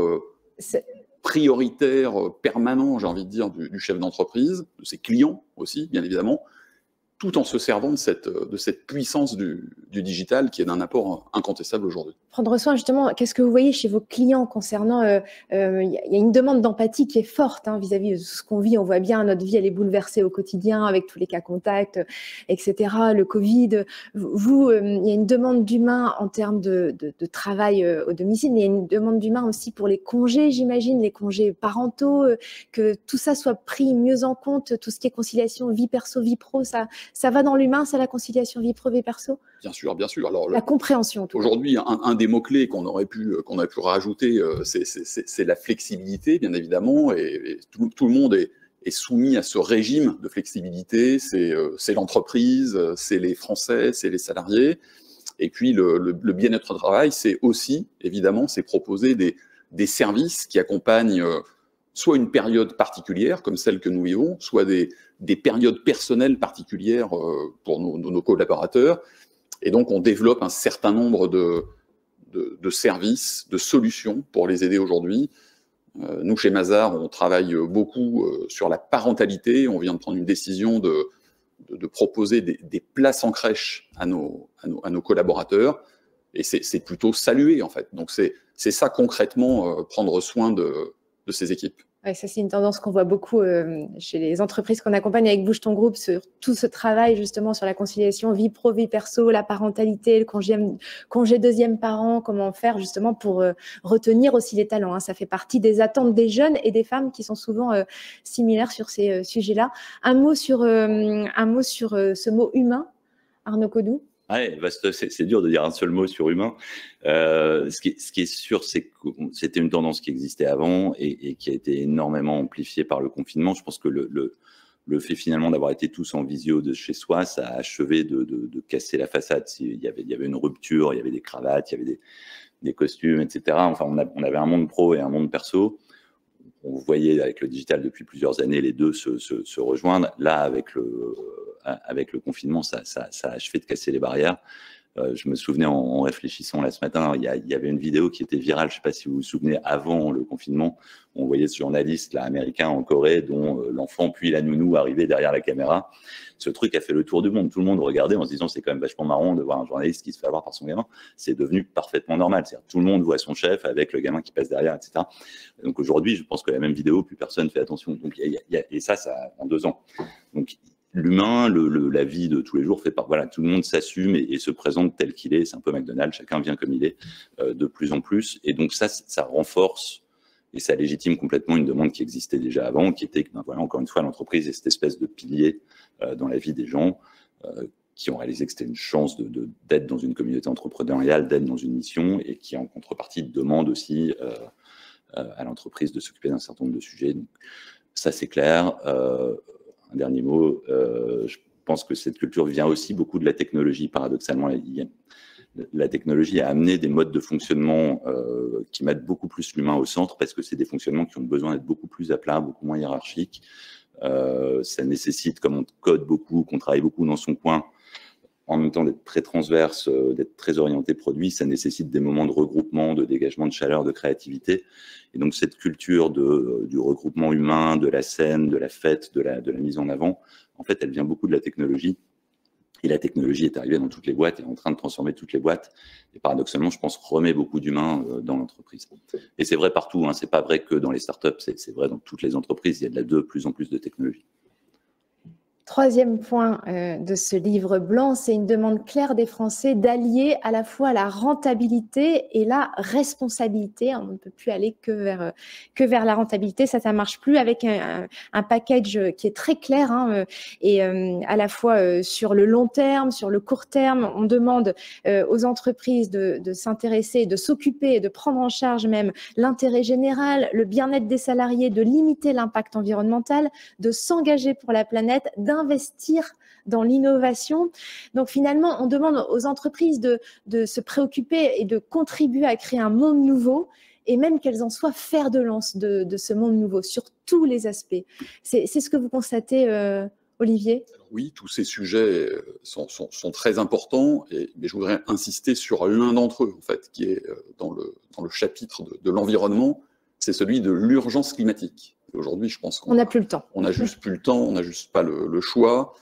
prioritaire, permanent, j'ai envie de dire, du chef d'entreprise, de ses clients aussi, bien évidemment, tout en se servant de cette puissance du digital qui est d'un apport incontestable aujourd'hui. Prendre soin, justement, qu'est-ce que vous voyez chez vos clients concernant, il y a une demande d'empathie qui est forte vis-à-vis de ce qu'on vit. On voit bien, notre vie, elle est bouleversée au quotidien avec tous les cas contacts, etc., le Covid. Vous, il y a une demande d'humain en termes de travail au domicile, mais il y a une demande d'humain aussi pour les congés, j'imagine, les congés parentaux, que tout ça soit pris mieux en compte, tout ce qui est conciliation vie perso, vie pro, ça va dans l'humain, ça, la conciliation vie pro, vie perso? Bien sûr, bien sûr. Alors, la compréhension. Aujourd'hui, un des mots-clés qu'on a pu rajouter, c'est la flexibilité, bien évidemment, et tout le monde est soumis à ce régime de flexibilité. C'est l'entreprise, c'est les Français, c'est les salariés. Et puis, le bien-être au travail, c'est aussi, évidemment, c'est proposer des services qui accompagnent soit une période particulière, comme celle que nous vivons, soit des périodes personnelles particulières pour nos collaborateurs. Et donc, on développe un certain nombre de services, de solutions pour les aider aujourd'hui. Nous, chez Mazars, on travaille beaucoup sur la parentalité. On vient de prendre une décision de proposer des places en crèche à nos collaborateurs. Et c'est plutôt salué, en fait. Donc, c'est ça concrètement, prendre soin de ces équipes. Ouais, ça, c'est une tendance qu'on voit beaucoup chez les entreprises qu'on accompagne avec Bouge ton groupe, sur tout ce travail justement sur la conciliation vie pro, vie perso, la parentalité, le congé deuxième parent, comment faire justement pour retenir aussi les talents. Ça fait partie des attentes des jeunes et des femmes qui sont souvent similaires sur ces sujets-là. Un mot sur ce mot humain, Arnaud Codou. Ouais, c'est dur de dire un seul mot sur humain. Ce qui est sûr, c'est que c'était une tendance qui existait avant et qui a été énormément amplifiée par le confinement. Je pense que le fait finalement d'avoir été tous en visio de chez soi, ça a achevé de casser la façade. Il y avait une rupture, il y avait des cravates, il y avait des costumes, etc. Enfin, on avait un monde pro et un monde perso. on voyait avec le digital depuis plusieurs années les deux se rejoindre. Là, avec le confinement, ça a achevé de casser les barrières. Je me souvenais en réfléchissant là ce matin, il y avait une vidéo qui était virale, je ne sais pas si vous vous souvenez, avant le confinement, on voyait ce journaliste là, américain en Corée dont l'enfant puis la nounou arrivaient derrière la caméra. Ce truc a fait le tour du monde. Tout le monde regardait en se disant c'est quand même vachement marrant de voir un journaliste qui se fait avoir par son gamin. C'est devenu parfaitement normal. C'est-à-dire, tout le monde voit son chef avec le gamin qui passe derrière, etc. Donc aujourd'hui, je pense que la même vidéo, plus personne ne fait attention. Donc, et ça en 2 ans. Donc l'humain, la vie de tous les jours fait par voilà, tout le monde s'assume et se présente tel qu'il est. C'est un peu McDonald's, chacun vient comme il est de plus en plus. Et donc ça renforce et ça légitime complètement une demande qui existait déjà avant, qui était que, ben voilà, encore une fois, l'entreprise est cette espèce de pilier dans la vie des gens qui ont réalisé que c'était une chance d'être dans une communauté entrepreneuriale, d'être dans une mission et qui en contrepartie demande aussi à l'entreprise de s'occuper d'un certain nombre de sujets. Donc ça c'est clair. Un dernier mot, je pense que cette culture vient aussi beaucoup de la technologie, paradoxalement. La technologie a amené des modes de fonctionnement qui mettent beaucoup plus l'humain au centre parce que c'est des fonctionnements qui ont besoin d'être beaucoup plus à plat, beaucoup moins hiérarchiques. Ça nécessite, comme on code beaucoup, qu'on travaille beaucoup dans son coin, en même temps d'être très transverse, d'être très orienté produit, ça nécessite des moments de regroupement, de dégagement de chaleur, de créativité. Et donc cette culture du regroupement humain, de la scène, de la fête, de la mise en avant, en fait, elle vient beaucoup de la technologie. Et la technologie est arrivée dans toutes les boîtes et est en train de transformer toutes les boîtes. Et paradoxalement, je pense, remet beaucoup d'humains dans l'entreprise. Et c'est vrai partout, hein, c'est pas vrai que dans les startups, c'est vrai dans toutes les entreprises, il y a de plus en plus de technologie. Troisième point de ce livre blanc, c'est une demande claire des Français d'allier à la fois la rentabilité et la responsabilité. On ne peut plus aller que vers la rentabilité, ça marche plus, avec un package qui est très clair et à la fois sur le long terme, sur le court terme. On demande aux entreprises de s'intéresser, de s'occuper, de prendre en charge même l'intérêt général, le bien-être des salariés, de limiter l'impact environnemental, de s'engager pour la planète, d'investir dans l'innovation. Donc finalement, on demande aux entreprises de se préoccuper et de contribuer à créer un monde nouveau, et même qu'elles en soient fer de lance de ce monde nouveau sur tous les aspects. C'est ce que vous constatez, Olivier? Oui, tous ces sujets sont très importants, mais je voudrais insister sur l'un d'entre eux, en fait, qui est dans le chapitre de l'environnement, c'est celui de l'urgence climatique. Aujourd'hui, je pense qu'on n'a plus le temps. On n'a juste plus le temps, on n'a juste pas le choix.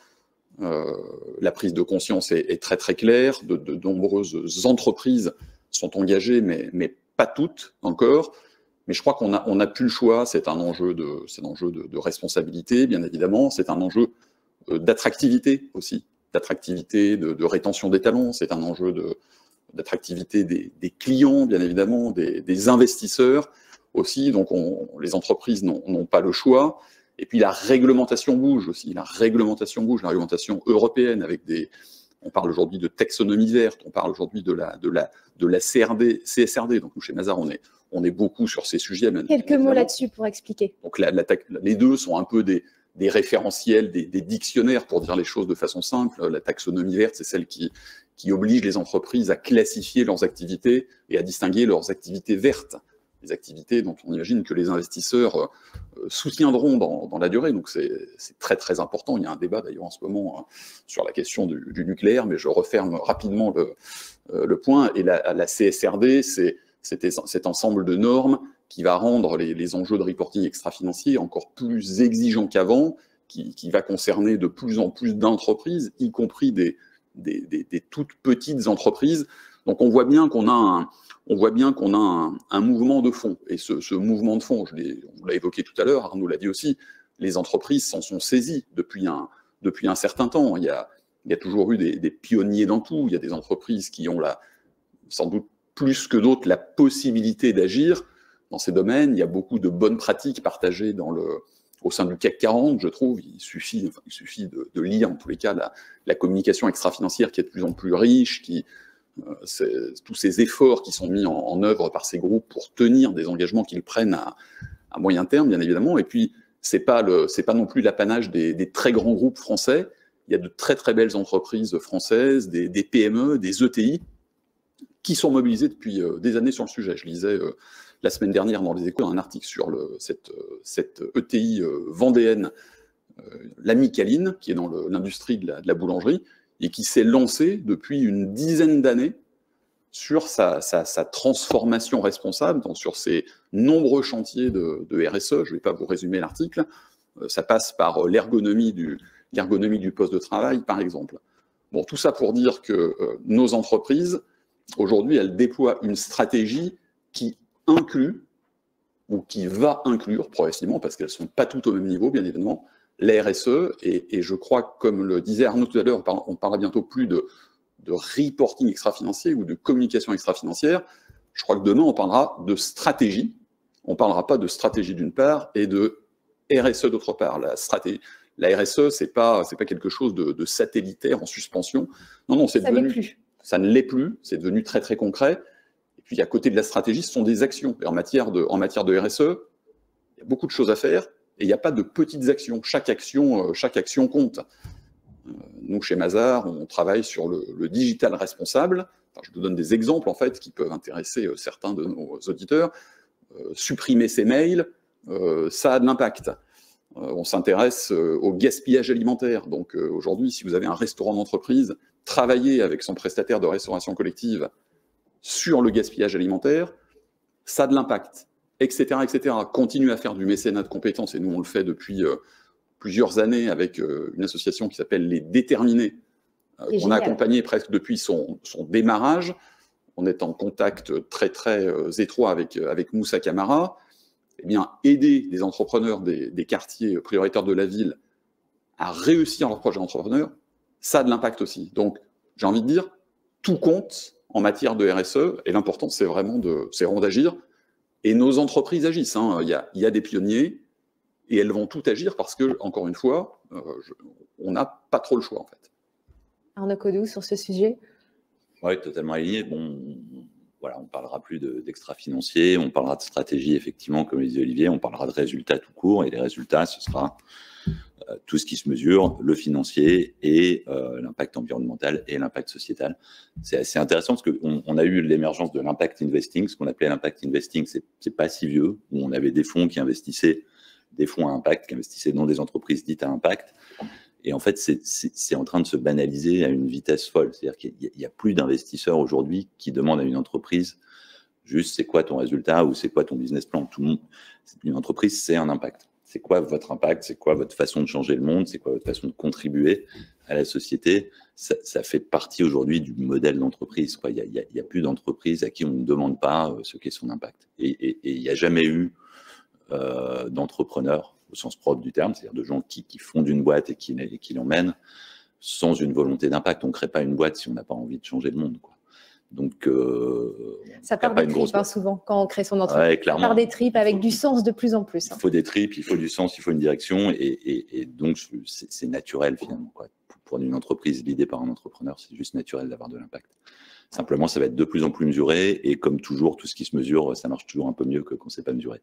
La prise de conscience est très très claire. De nombreuses entreprises sont engagées, mais pas toutes encore. Mais je crois qu'on a plus le choix. C'est un enjeu de responsabilité, bien évidemment. C'est un enjeu d'attractivité aussi, d'attractivité, de rétention des talents. C'est un enjeu d'attractivité des clients, bien évidemment, des investisseurs aussi. Donc les entreprises n'ont pas le choix. Et puis la réglementation bouge aussi. La réglementation européenne avec on parle aujourd'hui de taxonomie verte, on parle aujourd'hui de la CSRD. Donc nous, chez Mazars, on est beaucoup sur ces sujets. Quelques mots là-dessus pour expliquer. Donc les deux sont un peu des référentiels, des dictionnaires pour dire les choses de façon simple. La taxonomie verte, c'est celle qui oblige les entreprises à classifier leurs activités et à distinguer leurs activités vertes. Les activités dont on imagine que les investisseurs soutiendront dans la durée. Donc c'est très très important. Il y a un débat d'ailleurs en ce moment sur la question du nucléaire, mais je referme rapidement le point. Et la CSRD, c'est cet ensemble de normes qui va rendre les enjeux de reporting extra-financier encore plus exigeants qu'avant, qui va concerner de plus en plus d'entreprises, y compris des toutes petites entreprises. Donc on voit bien qu'on a un mouvement de fond. Et ce mouvement de fond, on l'a évoqué tout à l'heure, Arnaud l'a dit aussi, les entreprises s'en sont saisies depuis un certain temps. Il y a toujours eu des pionniers dans tout. Il y a des entreprises qui ont sans doute plus que d'autres la possibilité d'agir dans ces domaines. Il y a beaucoup de bonnes pratiques partagées au sein du CAC 40, je trouve. Il suffit de lire, en tous les cas, la communication extra-financière qui est de plus en plus riche, tous ces efforts qui sont mis en œuvre par ces groupes pour tenir des engagements qu'ils prennent à moyen terme, bien évidemment. Et puis, c'est pas non plus l'apanage des très grands groupes français. Il y a de très très belles entreprises françaises, des PME, des ETI, qui sont mobilisées depuis des années sur le sujet. Je lisais la semaine dernière dans les Échos un article sur cette ETI vendéenne, l'Amicaline, qui est dans l'industrie de la boulangerie, et qui s'est lancée depuis une dizaine d'années sur sa transformation responsable, sur ses nombreux chantiers de RSE. Je ne vais pas vous résumer l'article. Ça passe par l'ergonomie du poste de travail, par exemple. Bon, tout ça pour dire que nos entreprises, aujourd'hui, elles déploient une stratégie qui inclut, ou qui va inclure progressivement, parce qu'elles ne sont pas toutes au même niveau, bien évidemment, la RSE, et je crois, comme le disait Arnaud tout à l'heure, on parlera bientôt plus de reporting extra-financier ou de communication extra-financière. Je crois que demain, on parlera de stratégie. On ne parlera pas de stratégie d'une part et de RSE d'autre part. La RSE, ce n'est pas quelque chose de satellitaire en suspension. Non, c'est devenu... Ça ne l'est plus, c'est devenu très très concret. Et puis à côté de la stratégie, ce sont des actions. Et en matière de RSE, il y a beaucoup de choses à faire et il n'y a pas de petites actions. Chaque action compte. Nous, chez Mazars, on travaille sur le digital responsable. Enfin, je vous donne des exemples en fait qui peuvent intéresser certains de nos auditeurs. Supprimer ses mails, ça a de l'impact. On s'intéresse au gaspillage alimentaire. Donc aujourd'hui, si vous avez un restaurant d'entreprise, travailler avec son prestataire de restauration collective sur le gaspillage alimentaire, ça a de l'impact, etc., etc. Continuer à faire du mécénat de compétences, et nous on le fait depuis plusieurs années avec une association qui s'appelle Les Déterminés, qu'on a accompagné presque depuis son démarrage. On est en contact très très étroit avec Moussa Camara. Eh bien, aider les entrepreneurs des quartiers prioritaires de la ville à réussir leur projet d'entrepreneur, ça a de l'impact aussi. Donc, j'ai envie de dire, tout compte en matière de RSE, et l'important, c'est vraiment d'agir. Et nos entreprises agissent. Hein. Il y a des pionniers, et elles vont tout agir parce que, encore une fois, on n'a pas trop le choix, en fait. Arnaud Codou, sur ce sujet? Oui, totalement aligné. Bon, voilà, on ne parlera plus d'extra-financier, on parlera de stratégie, effectivement, comme le disait Olivier, on parlera de résultats tout court, et les résultats, ce sera tout ce qui se mesure, le financier et l'impact environnemental et l'impact sociétal. C'est assez intéressant parce qu'on a eu l'émergence de l'impact investing, ce qu'on appelait l'impact investing, c'est pas si vieux, où on avait des fonds qui investissaient, des fonds à impact, qui investissaient dans des entreprises dites à impact. Et en fait, c'est en train de se banaliser à une vitesse folle. C'est-à-dire qu'il n'y a plus d'investisseurs aujourd'hui qui demandent à une entreprise juste c'est quoi ton résultat ou c'est quoi ton business plan. Tout le monde, une entreprise, c'est un impact. C'est quoi votre impact? C'est quoi votre façon de changer le monde? C'est quoi votre façon de contribuer à la société? Ça fait partie aujourd'hui du modèle d'entreprise. Il n'y a plus d'entreprise à qui on ne demande pas ce qu'est son impact. Et il n'y a jamais eu d'entrepreneurs au sens propre du terme, c'est-à-dire de gens qui fondent une boîte et qui l'emmènent sans une volonté d'impact. On ne crée pas une boîte si on n'a pas envie de changer le monde, quoi. Donc, ça part des tripes, souvent, quand on crée son entreprise. Ouais, clairement. Ça part des tripes avec du sens de plus en plus. Il faut des tripes, il faut du sens, il faut une direction, et donc c'est naturel finalement, quoi. Pour une entreprise l'idée par un entrepreneur, c'est juste naturel d'avoir de l'impact. Simplement, ça va être de plus en plus mesuré, et comme toujours, tout ce qui se mesure, ça marche toujours un peu mieux que quand c'est pas mesuré.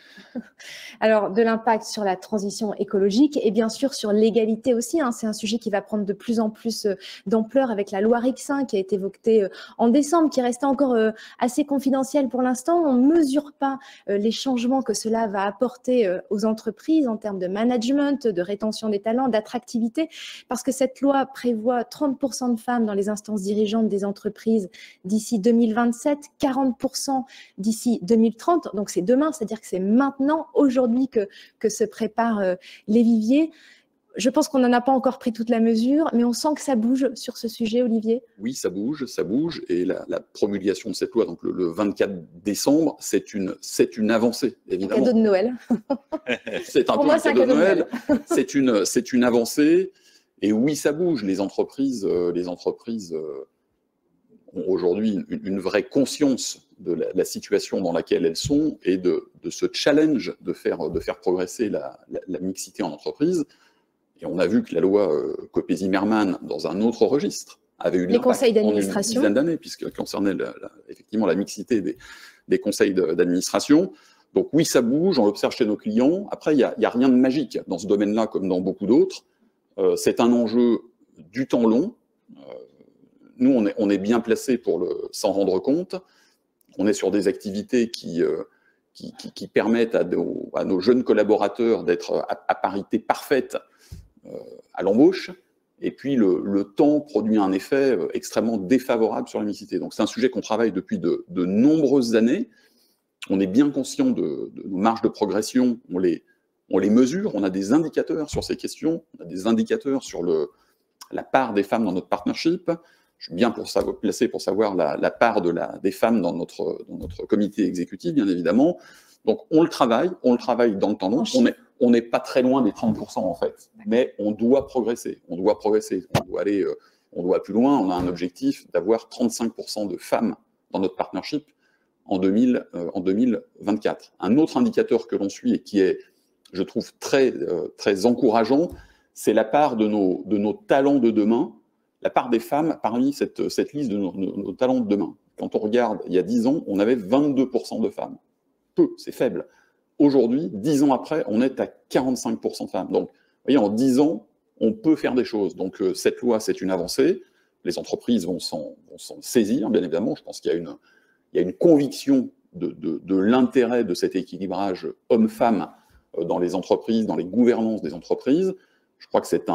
Alors, de l'impact sur la transition écologique et bien sûr sur l'égalité aussi. Hein, c'est un sujet qui va prendre de plus en plus d'ampleur avec la loi Rixin qui a été votée en décembre, qui restait encore assez confidentielle pour l'instant. On ne mesure pas les changements que cela va apporter aux entreprises en termes de management, de rétention des talents, d'attractivité, parce que cette loi prévoit 30% de femmes dans les instances dirigeantes des entreprises d'ici 2027, 40% d'ici 2030. Donc, c'est demain, c'est-à-dire que c'est maintenant, aujourd'hui, que se préparent les viviers. Je pense qu'on n'en a pas encore pris toute la mesure, mais on sent que ça bouge sur ce sujet, Olivier. Oui, ça bouge, et la promulgation de cette loi, donc le 24 décembre, c'est une avancée, évidemment. Un cadeau de Noël. C'est un peu un cadeau de Noël. C'est une avancée, et oui, ça bouge. Les entreprises ont aujourd'hui une vraie conscience de la situation dans laquelle elles sont et de ce challenge de faire progresser la mixité en entreprise. Et on a vu que la loi Copé-Zimmermann, dans un autre registre, avait eu les conseils d'administration en une dizaine d'années, puisqu'elle concernait effectivement la mixité des conseils d'administration. Donc oui, ça bouge, on l'observe chez nos clients. Après, il n'y a rien de magique dans ce domaine-là, comme dans beaucoup d'autres. C'est un enjeu du temps long. Nous, on est bien placé pour s'en rendre compte. On est sur des activités qui qui permettent à nos jeunes collaborateurs d'être à parité parfaite à l'embauche. Et puis, le temps produit un effet extrêmement défavorable sur la mixité. Donc, c'est un sujet qu'on travaille depuis de nombreuses années. On est bien conscient de nos marges de progression, on les mesure, on a des indicateurs sur ces questions, on a des indicateurs sur la part des femmes dans notre partnership. Je suis bien placé pour savoir la part des femmes dans notre comité exécutif, bien évidemment. Donc, on le travaille dans le temps long. On n'est pas très loin des 30% en fait, mais on doit progresser. On doit aller, on doit plus loin. On a un objectif d'avoir 35% de femmes dans notre partnership en 2024. Un autre indicateur que l'on suit et qui est, je trouve, très encourageant, c'est la part de nos talents de demain, la part des femmes parmi cette liste de nos talents de demain. Quand on regarde, il y a 10 ans, on avait 22% de femmes. Peu, c'est faible. Aujourd'hui, 10 ans après, on est à 45% de femmes. Donc, vous voyez, en 10 ans, on peut faire des choses. Donc, cette loi, c'est une avancée. Les entreprises vont s'en saisir, bien évidemment. Je pense qu'il y a une conviction de l'intérêt de cet équilibrage homme-femme dans les entreprises, dans les gouvernances des entreprises. Je crois que c'est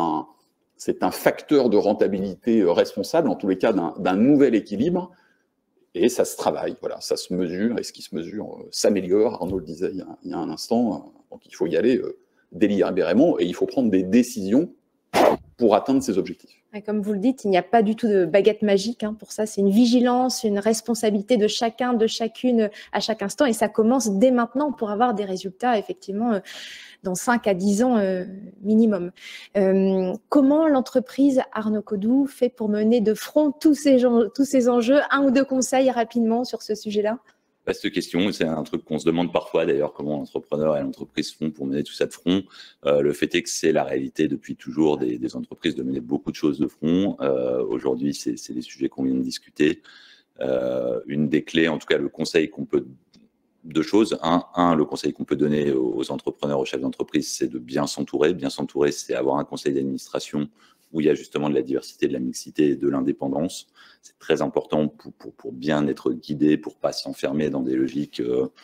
un facteur de rentabilité responsable, en tous les cas d'un nouvel équilibre. Et ça se travaille, voilà, ça se mesure, et ce qui se mesure s'améliore. Arnaud le disait il y a un instant, donc il faut y aller délibérément, et il faut prendre des décisions pour atteindre ces objectifs. Et comme vous le dites, il n'y a pas du tout de baguette magique pour ça. C'est une vigilance, une responsabilité de chacun, de chacune à chaque instant. Et ça commence dès maintenant pour avoir des résultats, effectivement, dans 5 à 10 ans minimum. Comment l'entreprise Arnaud Codou fait pour mener de front tous ces enjeux? 1 ou 2 conseils rapidement sur ce sujet-là? Vaste question, c'est un truc qu'on se demande parfois d'ailleurs, comment l'entrepreneur et l'entreprise font pour mener tout ça de front. Le fait est que c'est la réalité depuis toujours des entreprises de mener beaucoup de choses de front. Aujourd'hui, c'est les sujets qu'on vient de discuter. Une des clés, en tout cas le conseil qu'on peut... 2 choses. Le conseil qu'on peut donner aux entrepreneurs, aux chefs d'entreprise, c'est de bien s'entourer. Bien s'entourer, c'est avoir un conseil d'administration où il y a justement de la diversité, de la mixité et de l'indépendance. C'est très important pour bien être guidé, pour ne pas s'enfermer dans des logiques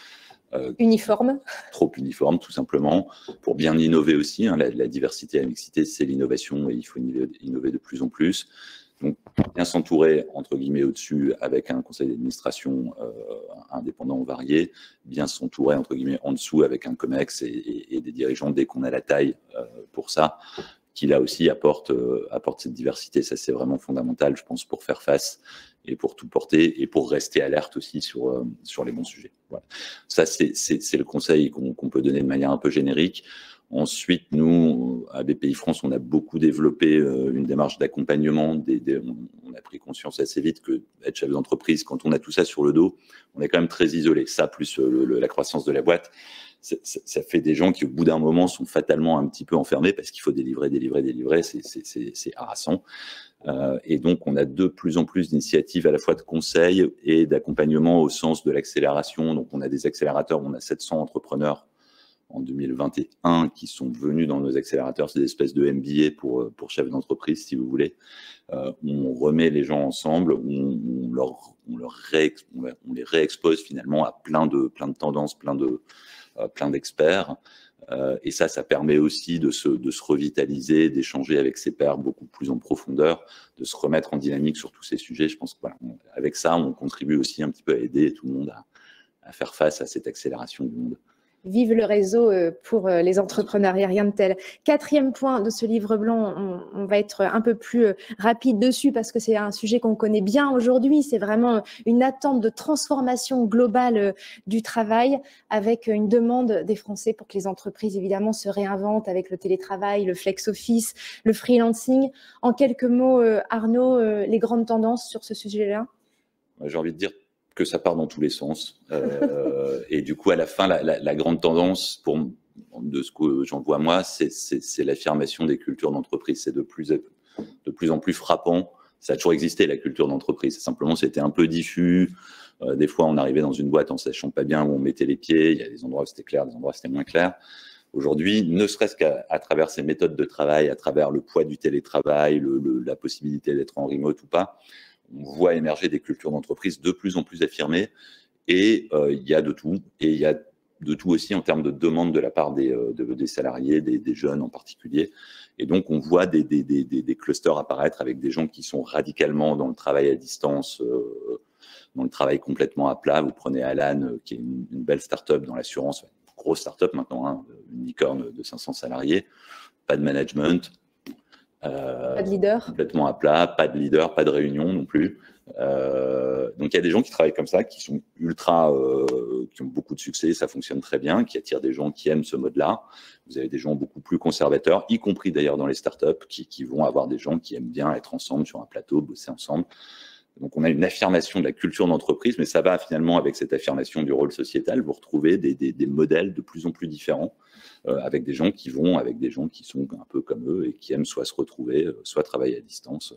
uniformes. Trop uniformes, tout simplement. Pour bien innover aussi, la diversité et la mixité, c'est l'innovation et il faut innover de plus en plus. Donc, bien s'entourer, entre guillemets, au-dessus avec un conseil d'administration indépendant ou varié, bien s'entourer, entre guillemets, en dessous avec un COMEX et des dirigeants dès qu'on a la taille pour ça, qui là aussi apporte cette diversité. Ça, c'est vraiment fondamental, je pense, pour faire face et pour tout porter et pour rester alerte aussi sur les bons sujets. Voilà. Ça, c'est le conseil qu'on peut donner de manière un peu générique. Ensuite, nous, à BPI France, on a beaucoup développé une démarche d'accompagnement. On a pris conscience assez vite que être chef d'entreprise, quand on a tout ça sur le dos, on est quand même très isolé. Ça, plus la croissance de la boîte, ça fait des gens qui, au bout d'un moment, sont fatalement un petit peu enfermés parce qu'il faut délivrer. C'est harassant. Et donc, on a de plus en plus d'initiatives à la fois de conseil et d'accompagnement au sens de l'accélération. Donc, on a des accélérateurs, on a 700 entrepreneurs en 2021 qui sont venus dans nos accélérateurs. C'est des espèces de MBA pour chefs d'entreprise, si vous voulez. On remet les gens ensemble, on les réexpose finalement à plein de tendances, plein d'experts. Et ça permet aussi de se revitaliser, d'échanger avec ses pairs beaucoup plus en profondeur, de se remettre en dynamique sur tous ces sujets. Je pense que voilà, avec ça, on contribue aussi un petit peu à aider tout le monde à faire face à cette accélération du monde. Vive le réseau pour les entrepreneurs, il n'y a rien de tel. 4e point de ce livre blanc, on va être un peu plus rapide dessus parce que c'est un sujet qu'on connaît bien aujourd'hui. C'est vraiment une attente de transformation globale du travail avec une demande des Français pour que les entreprises, évidemment, se réinventent avec le télétravail, le flex office, le freelancing. En quelques mots, Arnaud, les grandes tendances sur ce sujet-là? J'ai envie de dire que ça part dans tous les sens. Et du coup, à la fin, la grande tendance, de ce que j'en vois moi, c'est l'affirmation des cultures d'entreprise. C'est de plus en plus frappant. Ça a toujours existé, la culture d'entreprise. Simplement, c'était un peu diffus. Des fois, on arrivait dans une boîte en sachant pas bien où on mettait les pieds. Il y a des endroits où c'était clair, des endroits où c'était moins clair. Aujourd'hui, ne serait-ce qu'à travers ces méthodes de travail, à travers le poids du télétravail, la possibilité d'être en remote ou pas, on voit émerger des cultures d'entreprise de plus en plus affirmées et il y a de tout. Et il y a de tout aussi en termes de demande de la part des salariés, des jeunes en particulier. Et donc, on voit des clusters apparaître avec des gens qui sont radicalement dans le travail à distance, dans le travail complètement à plat. Vous prenez Alan, qui est une belle start-up dans l'assurance, grosse start-up maintenant, hein, une licorne de 500 salariés, pas de management. Pas de leader. Complètement à plat, pas de leader, pas de réunion non plus. Donc il y a des gens qui travaillent comme ça, qui sont qui ont beaucoup de succès, ça fonctionne très bien, qui attirent des gens qui aiment ce mode-là. Vous avez des gens beaucoup plus conservateurs, y compris d'ailleurs dans les startups, qui vont avoir des gens qui aiment bien être ensemble sur un plateau, bosser ensemble. Donc on a une affirmation de la culture d'entreprise, mais ça va finalement avec cette affirmation du rôle sociétal, vous retrouvez des modèles de plus en plus différents, avec des gens qui vont, avec des gens qui sont un peu comme eux et qui aiment soit se retrouver, soit travailler à distance.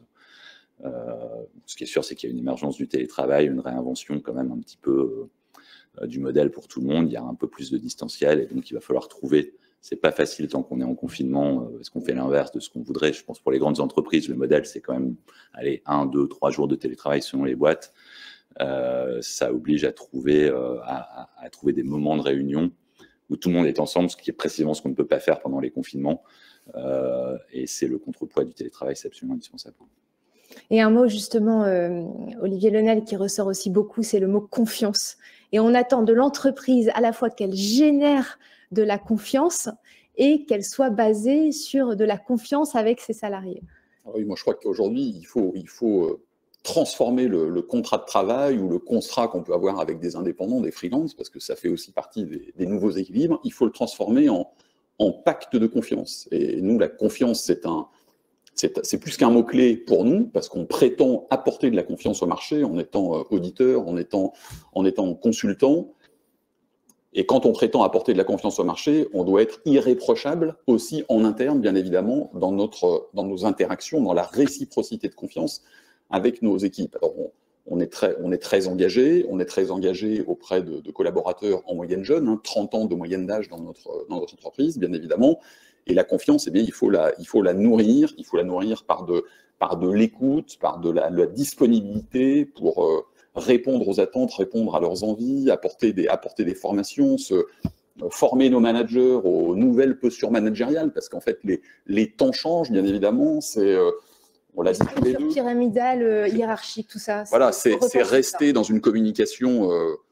Ce qui est sûr, c'est qu'il y a une émergence du télétravail, une réinvention quand même un petit peu du modèle pour tout le monde. Il y a un peu plus de distanciel et donc il va falloir trouver. C'est pas facile tant qu'on est en confinement. Est-ce qu'on fait l'inverse de ce qu'on voudrait? Je pense pour les grandes entreprises, le modèle, c'est quand même 1, 2, 3 jours de télétravail selon les boîtes. Ça oblige à trouver des moments de réunion où tout le monde est ensemble, ce qui est précisément ce qu'on ne peut pas faire pendant les confinements. Et c'est le contrepoids du télétravail, c'est absolument indispensable. Et un mot justement, Olivier Lenel, qui ressort aussi beaucoup, c'est le mot confiance. Et on attend de l'entreprise à la fois qu'elle génère de la confiance et qu'elle soit basée sur de la confiance avec ses salariés. Oui, moi je crois qu'aujourd'hui, il faut transformer le contrat de travail ou le contrat qu'on peut avoir avec des indépendants, des freelances, parce que ça fait aussi partie des nouveaux équilibres. Il faut le transformer en pacte de confiance. Et nous, la confiance, c'est plus qu'un mot-clé pour nous, parce qu'on prétend apporter de la confiance au marché en étant auditeur, en étant consultant. Et quand on prétend apporter de la confiance au marché, on doit être irréprochable aussi en interne, bien évidemment, dans nos interactions, dans la réciprocité de confiance avec nos équipes. Alors, on est très engagé, auprès de collaborateurs en moyenne jeune, 30 ans de moyenne d'âge dans notre entreprise, bien évidemment. Et la confiance, eh bien, il faut la nourrir par de l'écoute, par de la disponibilité pour répondre aux attentes, répondre à leurs envies, apporter des formations, former nos managers aux nouvelles postures managériales, parce qu'en fait, les temps changent, bien évidemment. On l'a dit tous les deux. Pyramidale, hiérarchique, tout ça. Voilà, c'est rester dans une communication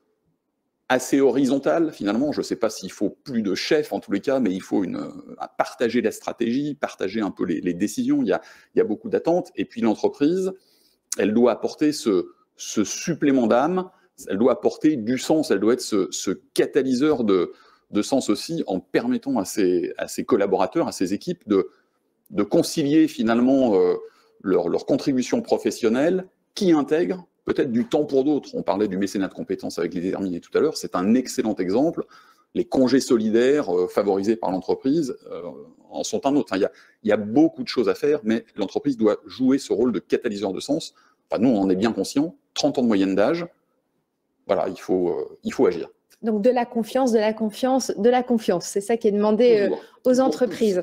assez horizontale, finalement. Je ne sais pas s'il faut plus de chefs, en tous les cas, mais il faut partager la stratégie, partager un peu les décisions. Il y a beaucoup d'attentes. Et puis l'entreprise, elle doit apporter ce supplément d'âme, elle doit apporter du sens, elle doit être ce catalyseur de sens aussi, en permettant à ses collaborateurs, à ses équipes de concilier finalement leur contribution professionnelle qui intègre peut-être du temps pour d'autres. On parlait du mécénat de compétences avec les déterminés tout à l'heure, c'est un excellent exemple. Les congés solidaires favorisés par l'entreprise en sont un autre. Il y a beaucoup de choses à faire, mais l'entreprise doit jouer ce rôle de catalyseur de sens. Enfin, nous, on en est bien conscients, 30 ans de moyenne d'âge, voilà, il faut agir. Donc de la confiance, de la confiance, de la confiance. C'est ça qui est demandé aux entreprises.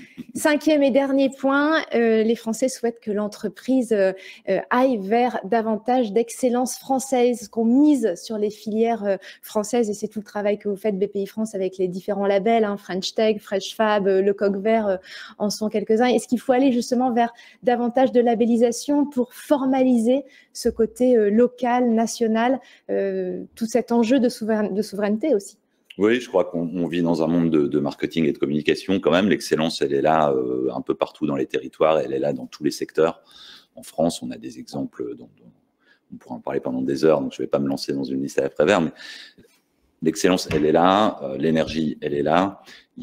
5e et dernier point, les Français souhaitent que l'entreprise aille vers davantage d'excellence française, qu'on mise sur les filières françaises, et c'est tout le travail que vous faites BPI France avec les différents labels, French Tech, Fresh Fab, Le Coq Vert en sont quelques-uns. Est-ce qu'il faut aller justement vers davantage de labellisation pour formaliser ce côté local, national, tout cet enjeu de souveraineté aussi? Oui, je crois qu'on vit dans un monde de marketing et de communication quand même. L'excellence, elle est là un peu partout dans les territoires, elle est là dans tous les secteurs. En France, on a des exemples dont on pourra en parler pendant des heures, donc je ne vais pas me lancer dans une liste à Prévert, mais l'excellence, elle est là, l'énergie, elle est là.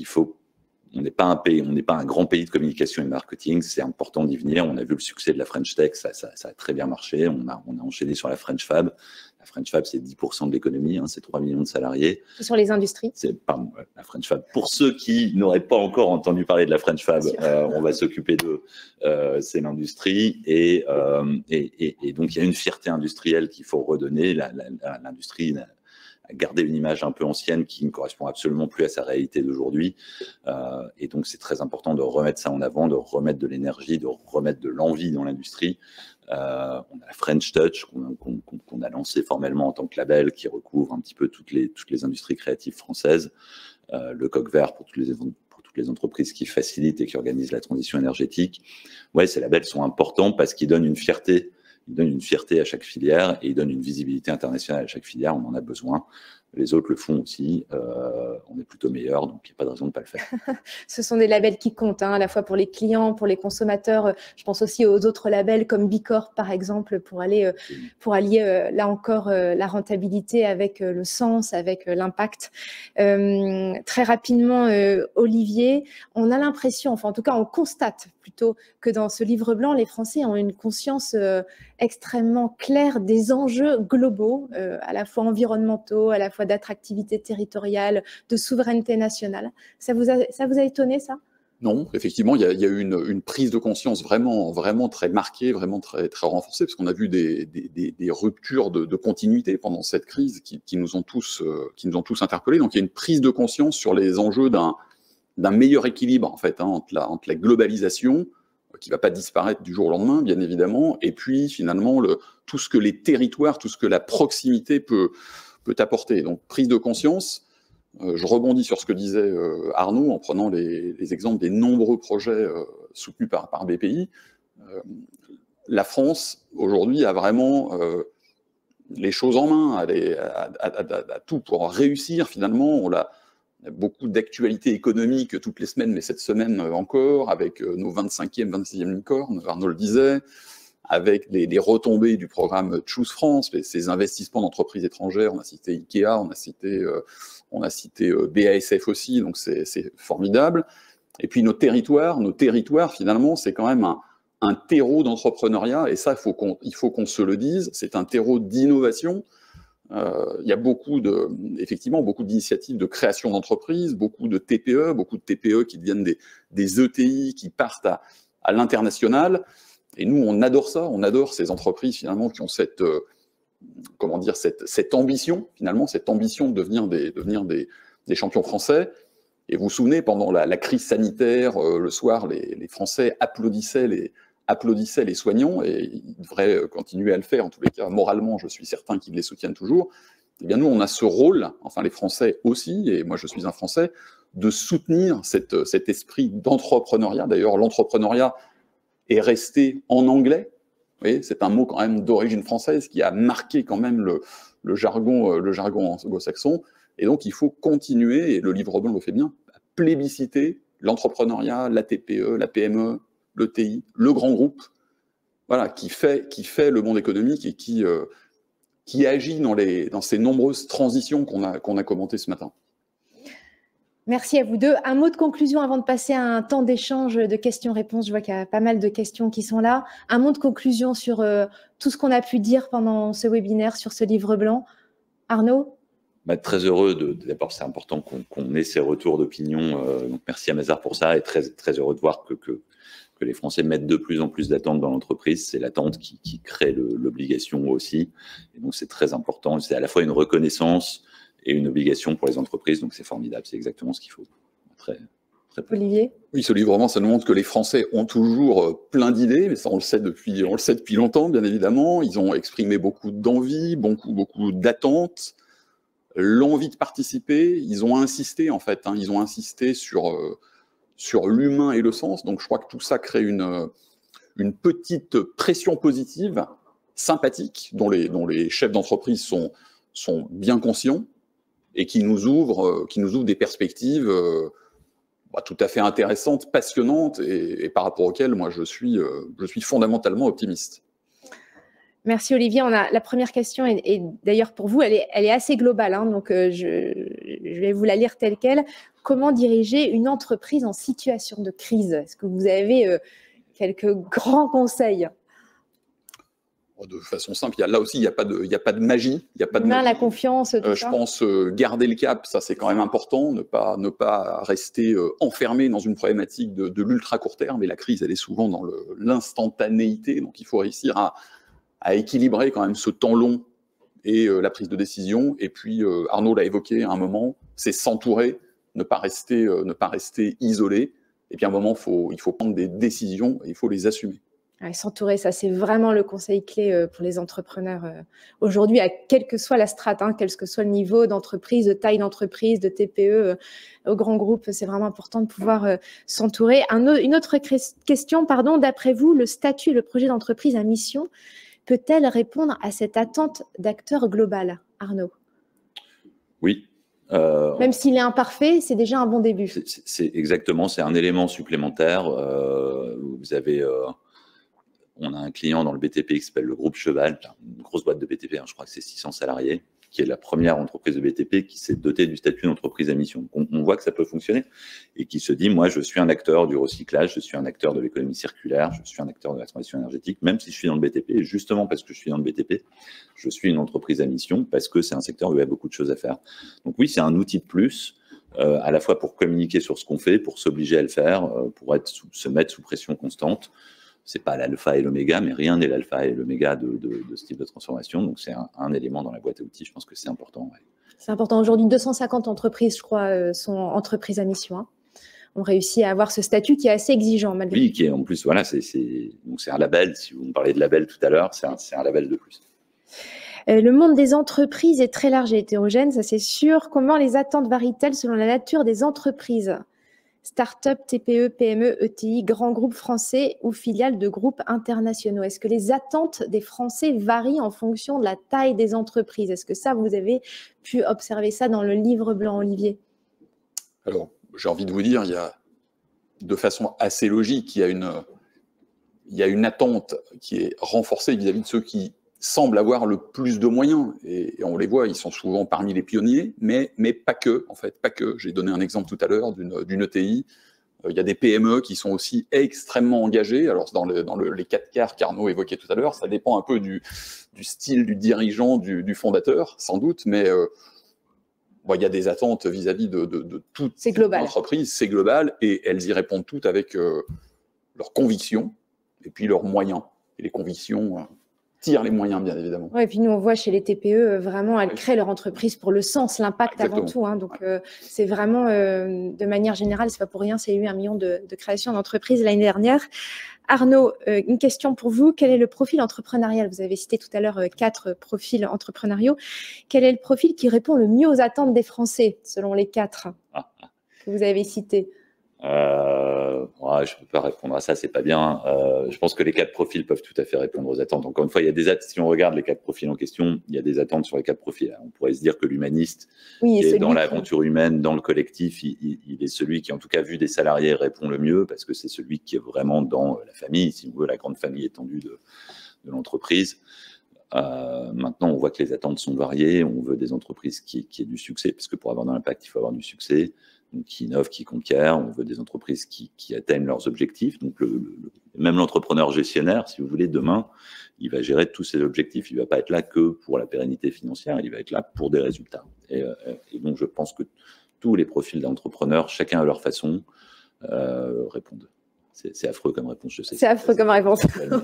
On n'est pas un grand pays de communication et de marketing, c'est important d'y venir. On a vu le succès de la French Tech, ça a très bien marché. On a enchaîné sur la French Fab. La French Fab, c'est 10% de l'économie, c'est 3 millions de salariés. Sur les industries. La French Fab. Pour ceux qui n'auraient pas encore entendu parler de la French Fab, on va s'occuper d'eux. C'est l'industrie. Et donc, il y a une fierté industrielle qu'il faut redonner. L'industrie a gardé une image un peu ancienne qui ne correspond absolument plus à sa réalité d'aujourd'hui. Et donc, c'est très important de remettre ça en avant, de remettre de l'énergie, de remettre de l'envie dans l'industrie. On a la French Touch qu'on a lancé formellement en tant que label, qui recouvre recouvre un petit peu toutes les industries créatives françaises. Le Coq Vert pour toutes les entreprises qui facilitent et qui organisent la transition énergétique. Ouais, ces labels sont importants parce qu'ils donnent une fierté. Ils donnent une fierté à chaque filière et ils donnent une visibilité internationale à chaque filière. On en a besoin. Les autres le font aussi. On est plutôt meilleurs, donc il n'y a pas de raison de ne pas le faire. Ce sont des labels qui comptent, hein, à la fois pour les clients, pour les consommateurs. Je pense aussi aux autres labels comme Bicorp, par exemple, pour allier là encore la rentabilité avec le sens, avec l'impact. Très rapidement, Olivier, on a l'impression, enfin en tout cas on constate plutôt que dans ce livre blanc, les Français ont une conscience extrêmement claire des enjeux globaux, à la fois environnementaux, à la fois d'attractivité territoriale, de souveraineté nationale. Ça vous a étonné, ça ? Non, effectivement, il y a eu une prise de conscience vraiment très marquée, vraiment très renforcée, parce qu'on a vu des ruptures de continuité pendant cette crise qui nous ont tous interpellés. Donc il y a une prise de conscience sur les enjeux d'un meilleur équilibre en fait, hein, entre la globalisation qui ne va pas disparaître du jour au lendemain, bien évidemment, et puis finalement tout ce que les territoires, tout ce que la proximité peut apporter. Donc prise de conscience. Je rebondis sur ce que disait Arnaud en prenant les exemples des nombreux projets soutenus par BPI. La France, aujourd'hui, a vraiment les choses en main, a tout pour réussir. Finalement, on a beaucoup d'actualités économiques toutes les semaines, mais cette semaine encore, avec nos 25e, 26e licornes, Arnaud le disait, avec les retombées du programme Choose France, ces investissements d'entreprises étrangères. On a cité Ikea, on a cité BASF aussi, donc c'est formidable. Et puis nos territoires finalement, c'est quand même un terreau d'entrepreneuriat, et ça, il faut qu'on se le dise, c'est un terreau d'innovation. Il y a effectivement beaucoup d'initiatives de création d'entreprises, beaucoup de TPE qui deviennent des ETI, qui partent à l'international. Et nous, on adore ça, on adore ces entreprises finalement qui ont cette ambition, finalement, cette ambition de devenir des champions français. Et vous vous souvenez, pendant la crise sanitaire, le soir, les Français applaudissaient les soignants, et ils devraient continuer à le faire. En tous les cas, moralement, je suis certain qu'ils les soutiennent toujours. Eh bien, nous, on a ce rôle, enfin les Français aussi, et moi je suis un Français, de soutenir cet esprit d'entrepreneuriat. D'ailleurs, l'entrepreneuriat est resté en anglais. Vous voyez, c'est un mot quand même d'origine française qui a marqué quand même le jargon anglo-saxon. Et donc, il faut continuer, et le livre blanc le fait bien, à plébisciter l'entrepreneuriat, la TPE, la PME, l'ETI, le grand groupe, voilà, qui fait le monde économique et qui agit dans ces nombreuses transitions qu'on a commentées ce matin. Merci à vous deux. Un mot de conclusion avant de passer à un temps d'échange de questions-réponses. Je vois qu'il y a pas mal de questions qui sont là. Un mot de conclusion sur tout ce qu'on a pu dire pendant ce webinaire, sur ce livre blanc. Arnaud ? Très heureux d'abord, c'est important qu'on ait ces retours d'opinion. Donc merci à Mazars pour ça, et très heureux de voir que les Français mettent de plus en plus d'attentes dans l'entreprise. C'est l'attente qui crée l'obligation aussi. Et donc c'est très important. C'est à la fois une reconnaissance et une obligation pour les entreprises. Donc c'est formidable, c'est exactement ce qu'il faut. Très Olivier ? Oui, ce livre, vraiment, ça nous montre que les Français ont toujours plein d'idées, mais ça, on le sait depuis longtemps, bien évidemment. Ils ont exprimé beaucoup d'envie, beaucoup d'attentes, l'envie de participer. Ils ont insisté, en fait, ils ont insisté sur l'humain et le sens. Donc, je crois que tout ça crée une petite pression positive, sympathique, dont les chefs d'entreprise sont bien conscients, et qui nous ouvre des perspectives tout à fait intéressantes, passionnantes, et par rapport auxquelles moi je suis fondamentalement optimiste. Merci Olivier. On a la première question, et d'ailleurs pour vous, elle est assez globale, hein, donc je vais vous la lire telle quelle. Comment diriger une entreprise en situation de crise ? Est-ce que vous avez quelques grands conseils ? De façon simple, là aussi, il n'y a pas de magie. Il y a pas de magie. La magie. confiance, tout ça. Je pense garder le cap, ça c'est quand même important, ne pas rester enfermé dans une problématique de l'ultra court terme. Et la crise, elle est souvent dans l'instantanéité, donc il faut réussir à équilibrer quand même ce temps long et la prise de décision. Et puis, Arnaud l'a évoqué à un moment, c'est s'entourer, ne pas rester isolé. Et puis à un moment, il faut prendre des décisions et il faut les assumer. Ouais, s'entourer, ça c'est vraiment le conseil clé pour les entrepreneurs aujourd'hui, à quelle que soit la strate, hein, quel que soit le niveau d'entreprise, de taille d'entreprise, de TPE au grand groupe, c'est vraiment important de pouvoir s'entourer. Une autre question, pardon, d'après vous, le statut et le projet d'entreprise à mission peut-elle répondre à cette attente d'acteur global, Arnaud? Oui. Même s'il est imparfait, c'est déjà un bon début. C'est exactement, c'est un élément supplémentaire. Vous avez... on a un client dans le BTP qui s'appelle le groupe Cheval, une grosse boîte de BTP, hein, je crois que c'est 600 salariés, qui est la première entreprise de BTP qui s'est dotée du statut d'entreprise à mission. Donc on voit que ça peut fonctionner et qui se dit, moi, je suis un acteur du recyclage, je suis un acteur de l'économie circulaire, je suis un acteur de la transition énergétique, même si je suis dans le BTP. Et justement parce que je suis dans le BTP, je suis une entreprise à mission parce que c'est un secteur où il y a beaucoup de choses à faire. Donc oui, c'est un outil de plus, à la fois pour communiquer sur ce qu'on fait, pour s'obliger à le faire, pour se mettre sous pression constante. C'est pas l'alpha et l'oméga, mais rien n'est l'alpha et l'oméga de ce type de transformation. Donc, c'est un élément dans la boîte à outils. Je pense que c'est important. Ouais. C'est important. Aujourd'hui, 250 entreprises, je crois, sont entreprises à mission. Hein. On réussit à avoir ce statut qui est assez exigeant, malgré tout. Oui, qui est en plus, voilà, c'est un label. Si vous me parlez de label tout à l'heure, c'est un label de plus. Le monde des entreprises est très large et hétérogène, ça c'est sûr. Comment les attentes varient-elles selon la nature des entreprises ? Start-up, TPE, PME, ETI, grands groupes français ou filiales de groupes internationaux. Est-ce que les attentes des Français varient en fonction de la taille des entreprises? Est-ce que ça, vous avez pu observer ça dans le livre blanc, Olivier? Alors, j'ai envie de vous dire, il y a, de façon assez logique, il y a une attente qui est renforcée vis-à-vis de ceux qui semblent avoir le plus de moyens, et on les voit, ils sont souvent parmi les pionniers, mais pas que, en fait, pas que. J'ai donné un exemple tout à l'heure d'une ETI. Il y a des PME qui sont aussi extrêmement engagées. Alors, dans les 4 quarts qu'Arnaud évoquait tout à l'heure, ça dépend un peu du style du dirigeant, du fondateur, sans doute, mais bon, il y a des attentes vis-à-vis de toute entreprise, c'est global, et elles y répondent toutes avec leurs convictions, et puis leurs moyens. Et les convictions tirent les moyens, bien évidemment. Ouais, et puis nous, on voit chez les TPE, vraiment, elles créent leur entreprise pour le sens, l'impact avant tout. Hein, donc, c'est vraiment, de manière générale, c'est pas pour rien, c'est eu 1 million de créations d'entreprises l'année dernière. Arnaud, une question pour vous. Quel est le profil entrepreneurial? Vous avez cité tout à l'heure 4 profils entrepreneuriaux. Quel est le profil qui répond le mieux aux attentes des Français, selon les 4 que vous avez cités? Ouais, je ne peux pas répondre à ça, c'est pas bien. Je pense que les 4 profils peuvent tout à fait répondre aux attentes. Encore une fois, il y a si on regarde les 4 profils en question, il y a des attentes sur les 4 profils. On pourrait se dire que l'humaniste, qui est dans l'aventure humaine, dans le collectif, il est celui qui, en tout cas, vu des salariés, répond le mieux, parce que c'est celui qui est vraiment dans la famille, si on veut, la grande famille étendue de l'entreprise. Maintenant, on voit que les attentes sont variées. On veut des entreprises qui aient du succès, parce que pour avoir de l'impact, il faut avoir du succès. Donc, qui innovent, qui conquièrent. On veut des entreprises qui atteignent leurs objectifs. Donc, même l'entrepreneur gestionnaire, si vous voulez, demain, il va gérer tous ses objectifs. Il ne va pas être là que pour la pérennité financière, il va être là pour des résultats. Et donc, je pense que tous les profils d'entrepreneurs, chacun à leur façon, répondent. C'est affreux comme réponse, je sais. C'est affreux comme réponse.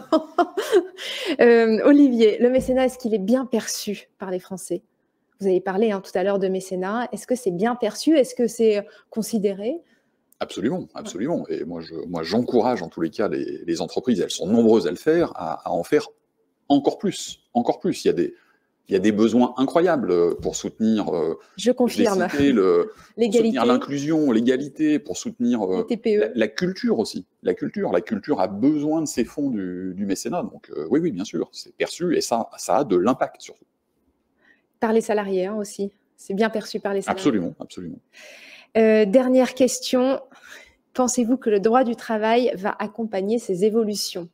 Olivier, le mécénat, est-ce qu'il est bien perçu par les Français? Vous avez parlé tout à l'heure de mécénat. Est-ce que c'est bien perçu? Est-ce que c'est considéré? Absolument, absolument. Et moi, j'encourage en tous les cas les entreprises, elles sont nombreuses à le faire, à en faire encore plus. Encore plus. Il y a des besoins incroyables pour soutenir. Je confirme. Soutenir l'inclusion, l'égalité, pour soutenir la culture aussi. La culture a besoin de ces fonds du mécénat. Donc oui, bien sûr, c'est perçu et ça a de l'impact surtout. Par les salariés aussi. C'est bien perçu par les salariés. Absolument, absolument. Dernière question. Pensez-vous que le droit du travail va accompagner ces évolutions?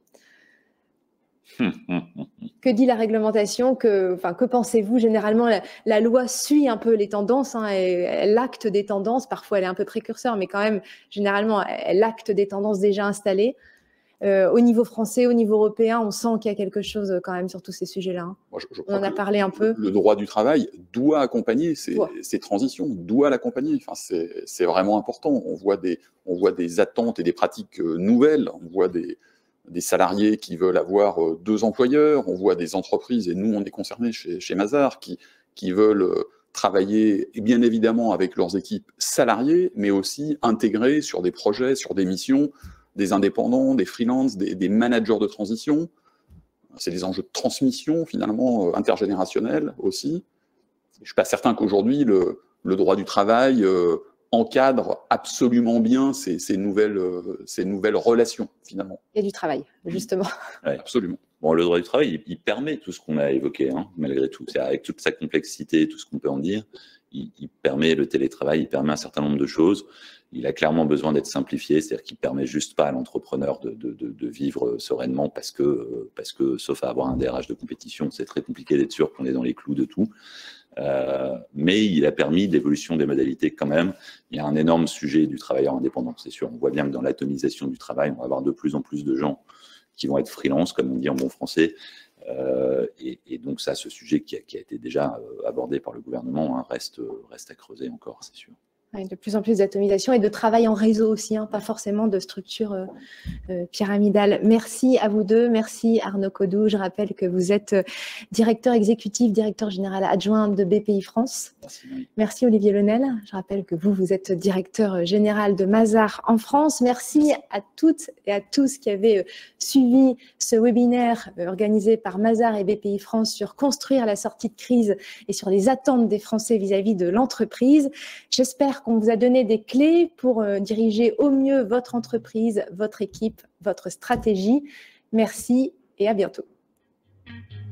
Que dit la réglementation? Que pensez-vous? Généralement, la loi suit un peu les tendances, elle acte des tendances. Parfois, elle est un peu précurseur, mais quand même, généralement, elle acte des tendances déjà installées. Au niveau français, au niveau européen, on sent qu'il y a quelque chose quand même sur tous ces sujets-là. On en a parlé un peu. Le droit du travail doit accompagner ces transitions, doit l'accompagner. Enfin, c'est vraiment important. On voit des attentes et des pratiques nouvelles. On voit des salariés qui veulent avoir 2 employeurs. On voit des entreprises, et nous, on est concernés chez Mazars, qui veulent travailler, et bien évidemment, avec leurs équipes salariées, mais aussi intégrer sur des projets, sur des missions, des indépendants, des freelances, des managers de transition. C'est des enjeux de transmission, finalement, intergénérationnels aussi. Je ne suis pas certain qu'aujourd'hui, le droit du travail encadre absolument bien ces nouvelles relations, finalement. Il y a du travail, justement. Ouais, absolument. Bon, le droit du travail, il permet tout ce qu'on a évoqué, hein, malgré tout. Avec toute sa complexité, tout ce qu'on peut en dire, il permet le télétravail, il permet un certain nombre de choses. Il a clairement besoin d'être simplifié, c'est-à-dire qu'il ne permet juste pas à l'entrepreneur de vivre sereinement parce que, sauf à avoir un DRH de compétition, c'est très compliqué d'être sûr qu'on est dans les clous de tout. Mais il a permis l'évolution des modalités quand même. Il y a un énorme sujet du travailleur indépendant, c'est sûr. On voit bien que dans l'atomisation du travail, on va avoir de plus en plus de gens qui vont être freelance, comme on dit en bon français. Et donc ça, ce sujet qui a été déjà abordé par le gouvernement, hein, reste à creuser encore, c'est sûr. De plus en plus d'atomisation et de travail en réseau aussi, hein, pas forcément de structure pyramidale. Merci à vous deux, merci Arnaud Codou. Je rappelle que vous êtes directeur exécutif, directeur général adjoint de BPI France. Merci. Merci Olivier Lenel. Je rappelle que vous êtes directeur général de Mazars en France. Merci à toutes et à tous qui avaient suivi ce webinaire organisé par Mazars et BPI France sur construire la sortie de crise et sur les attentes des Français vis-à-vis de l'entreprise. J'espère qu'on vous a donné des clés pour diriger au mieux votre entreprise, votre équipe, votre stratégie. Merci et à bientôt.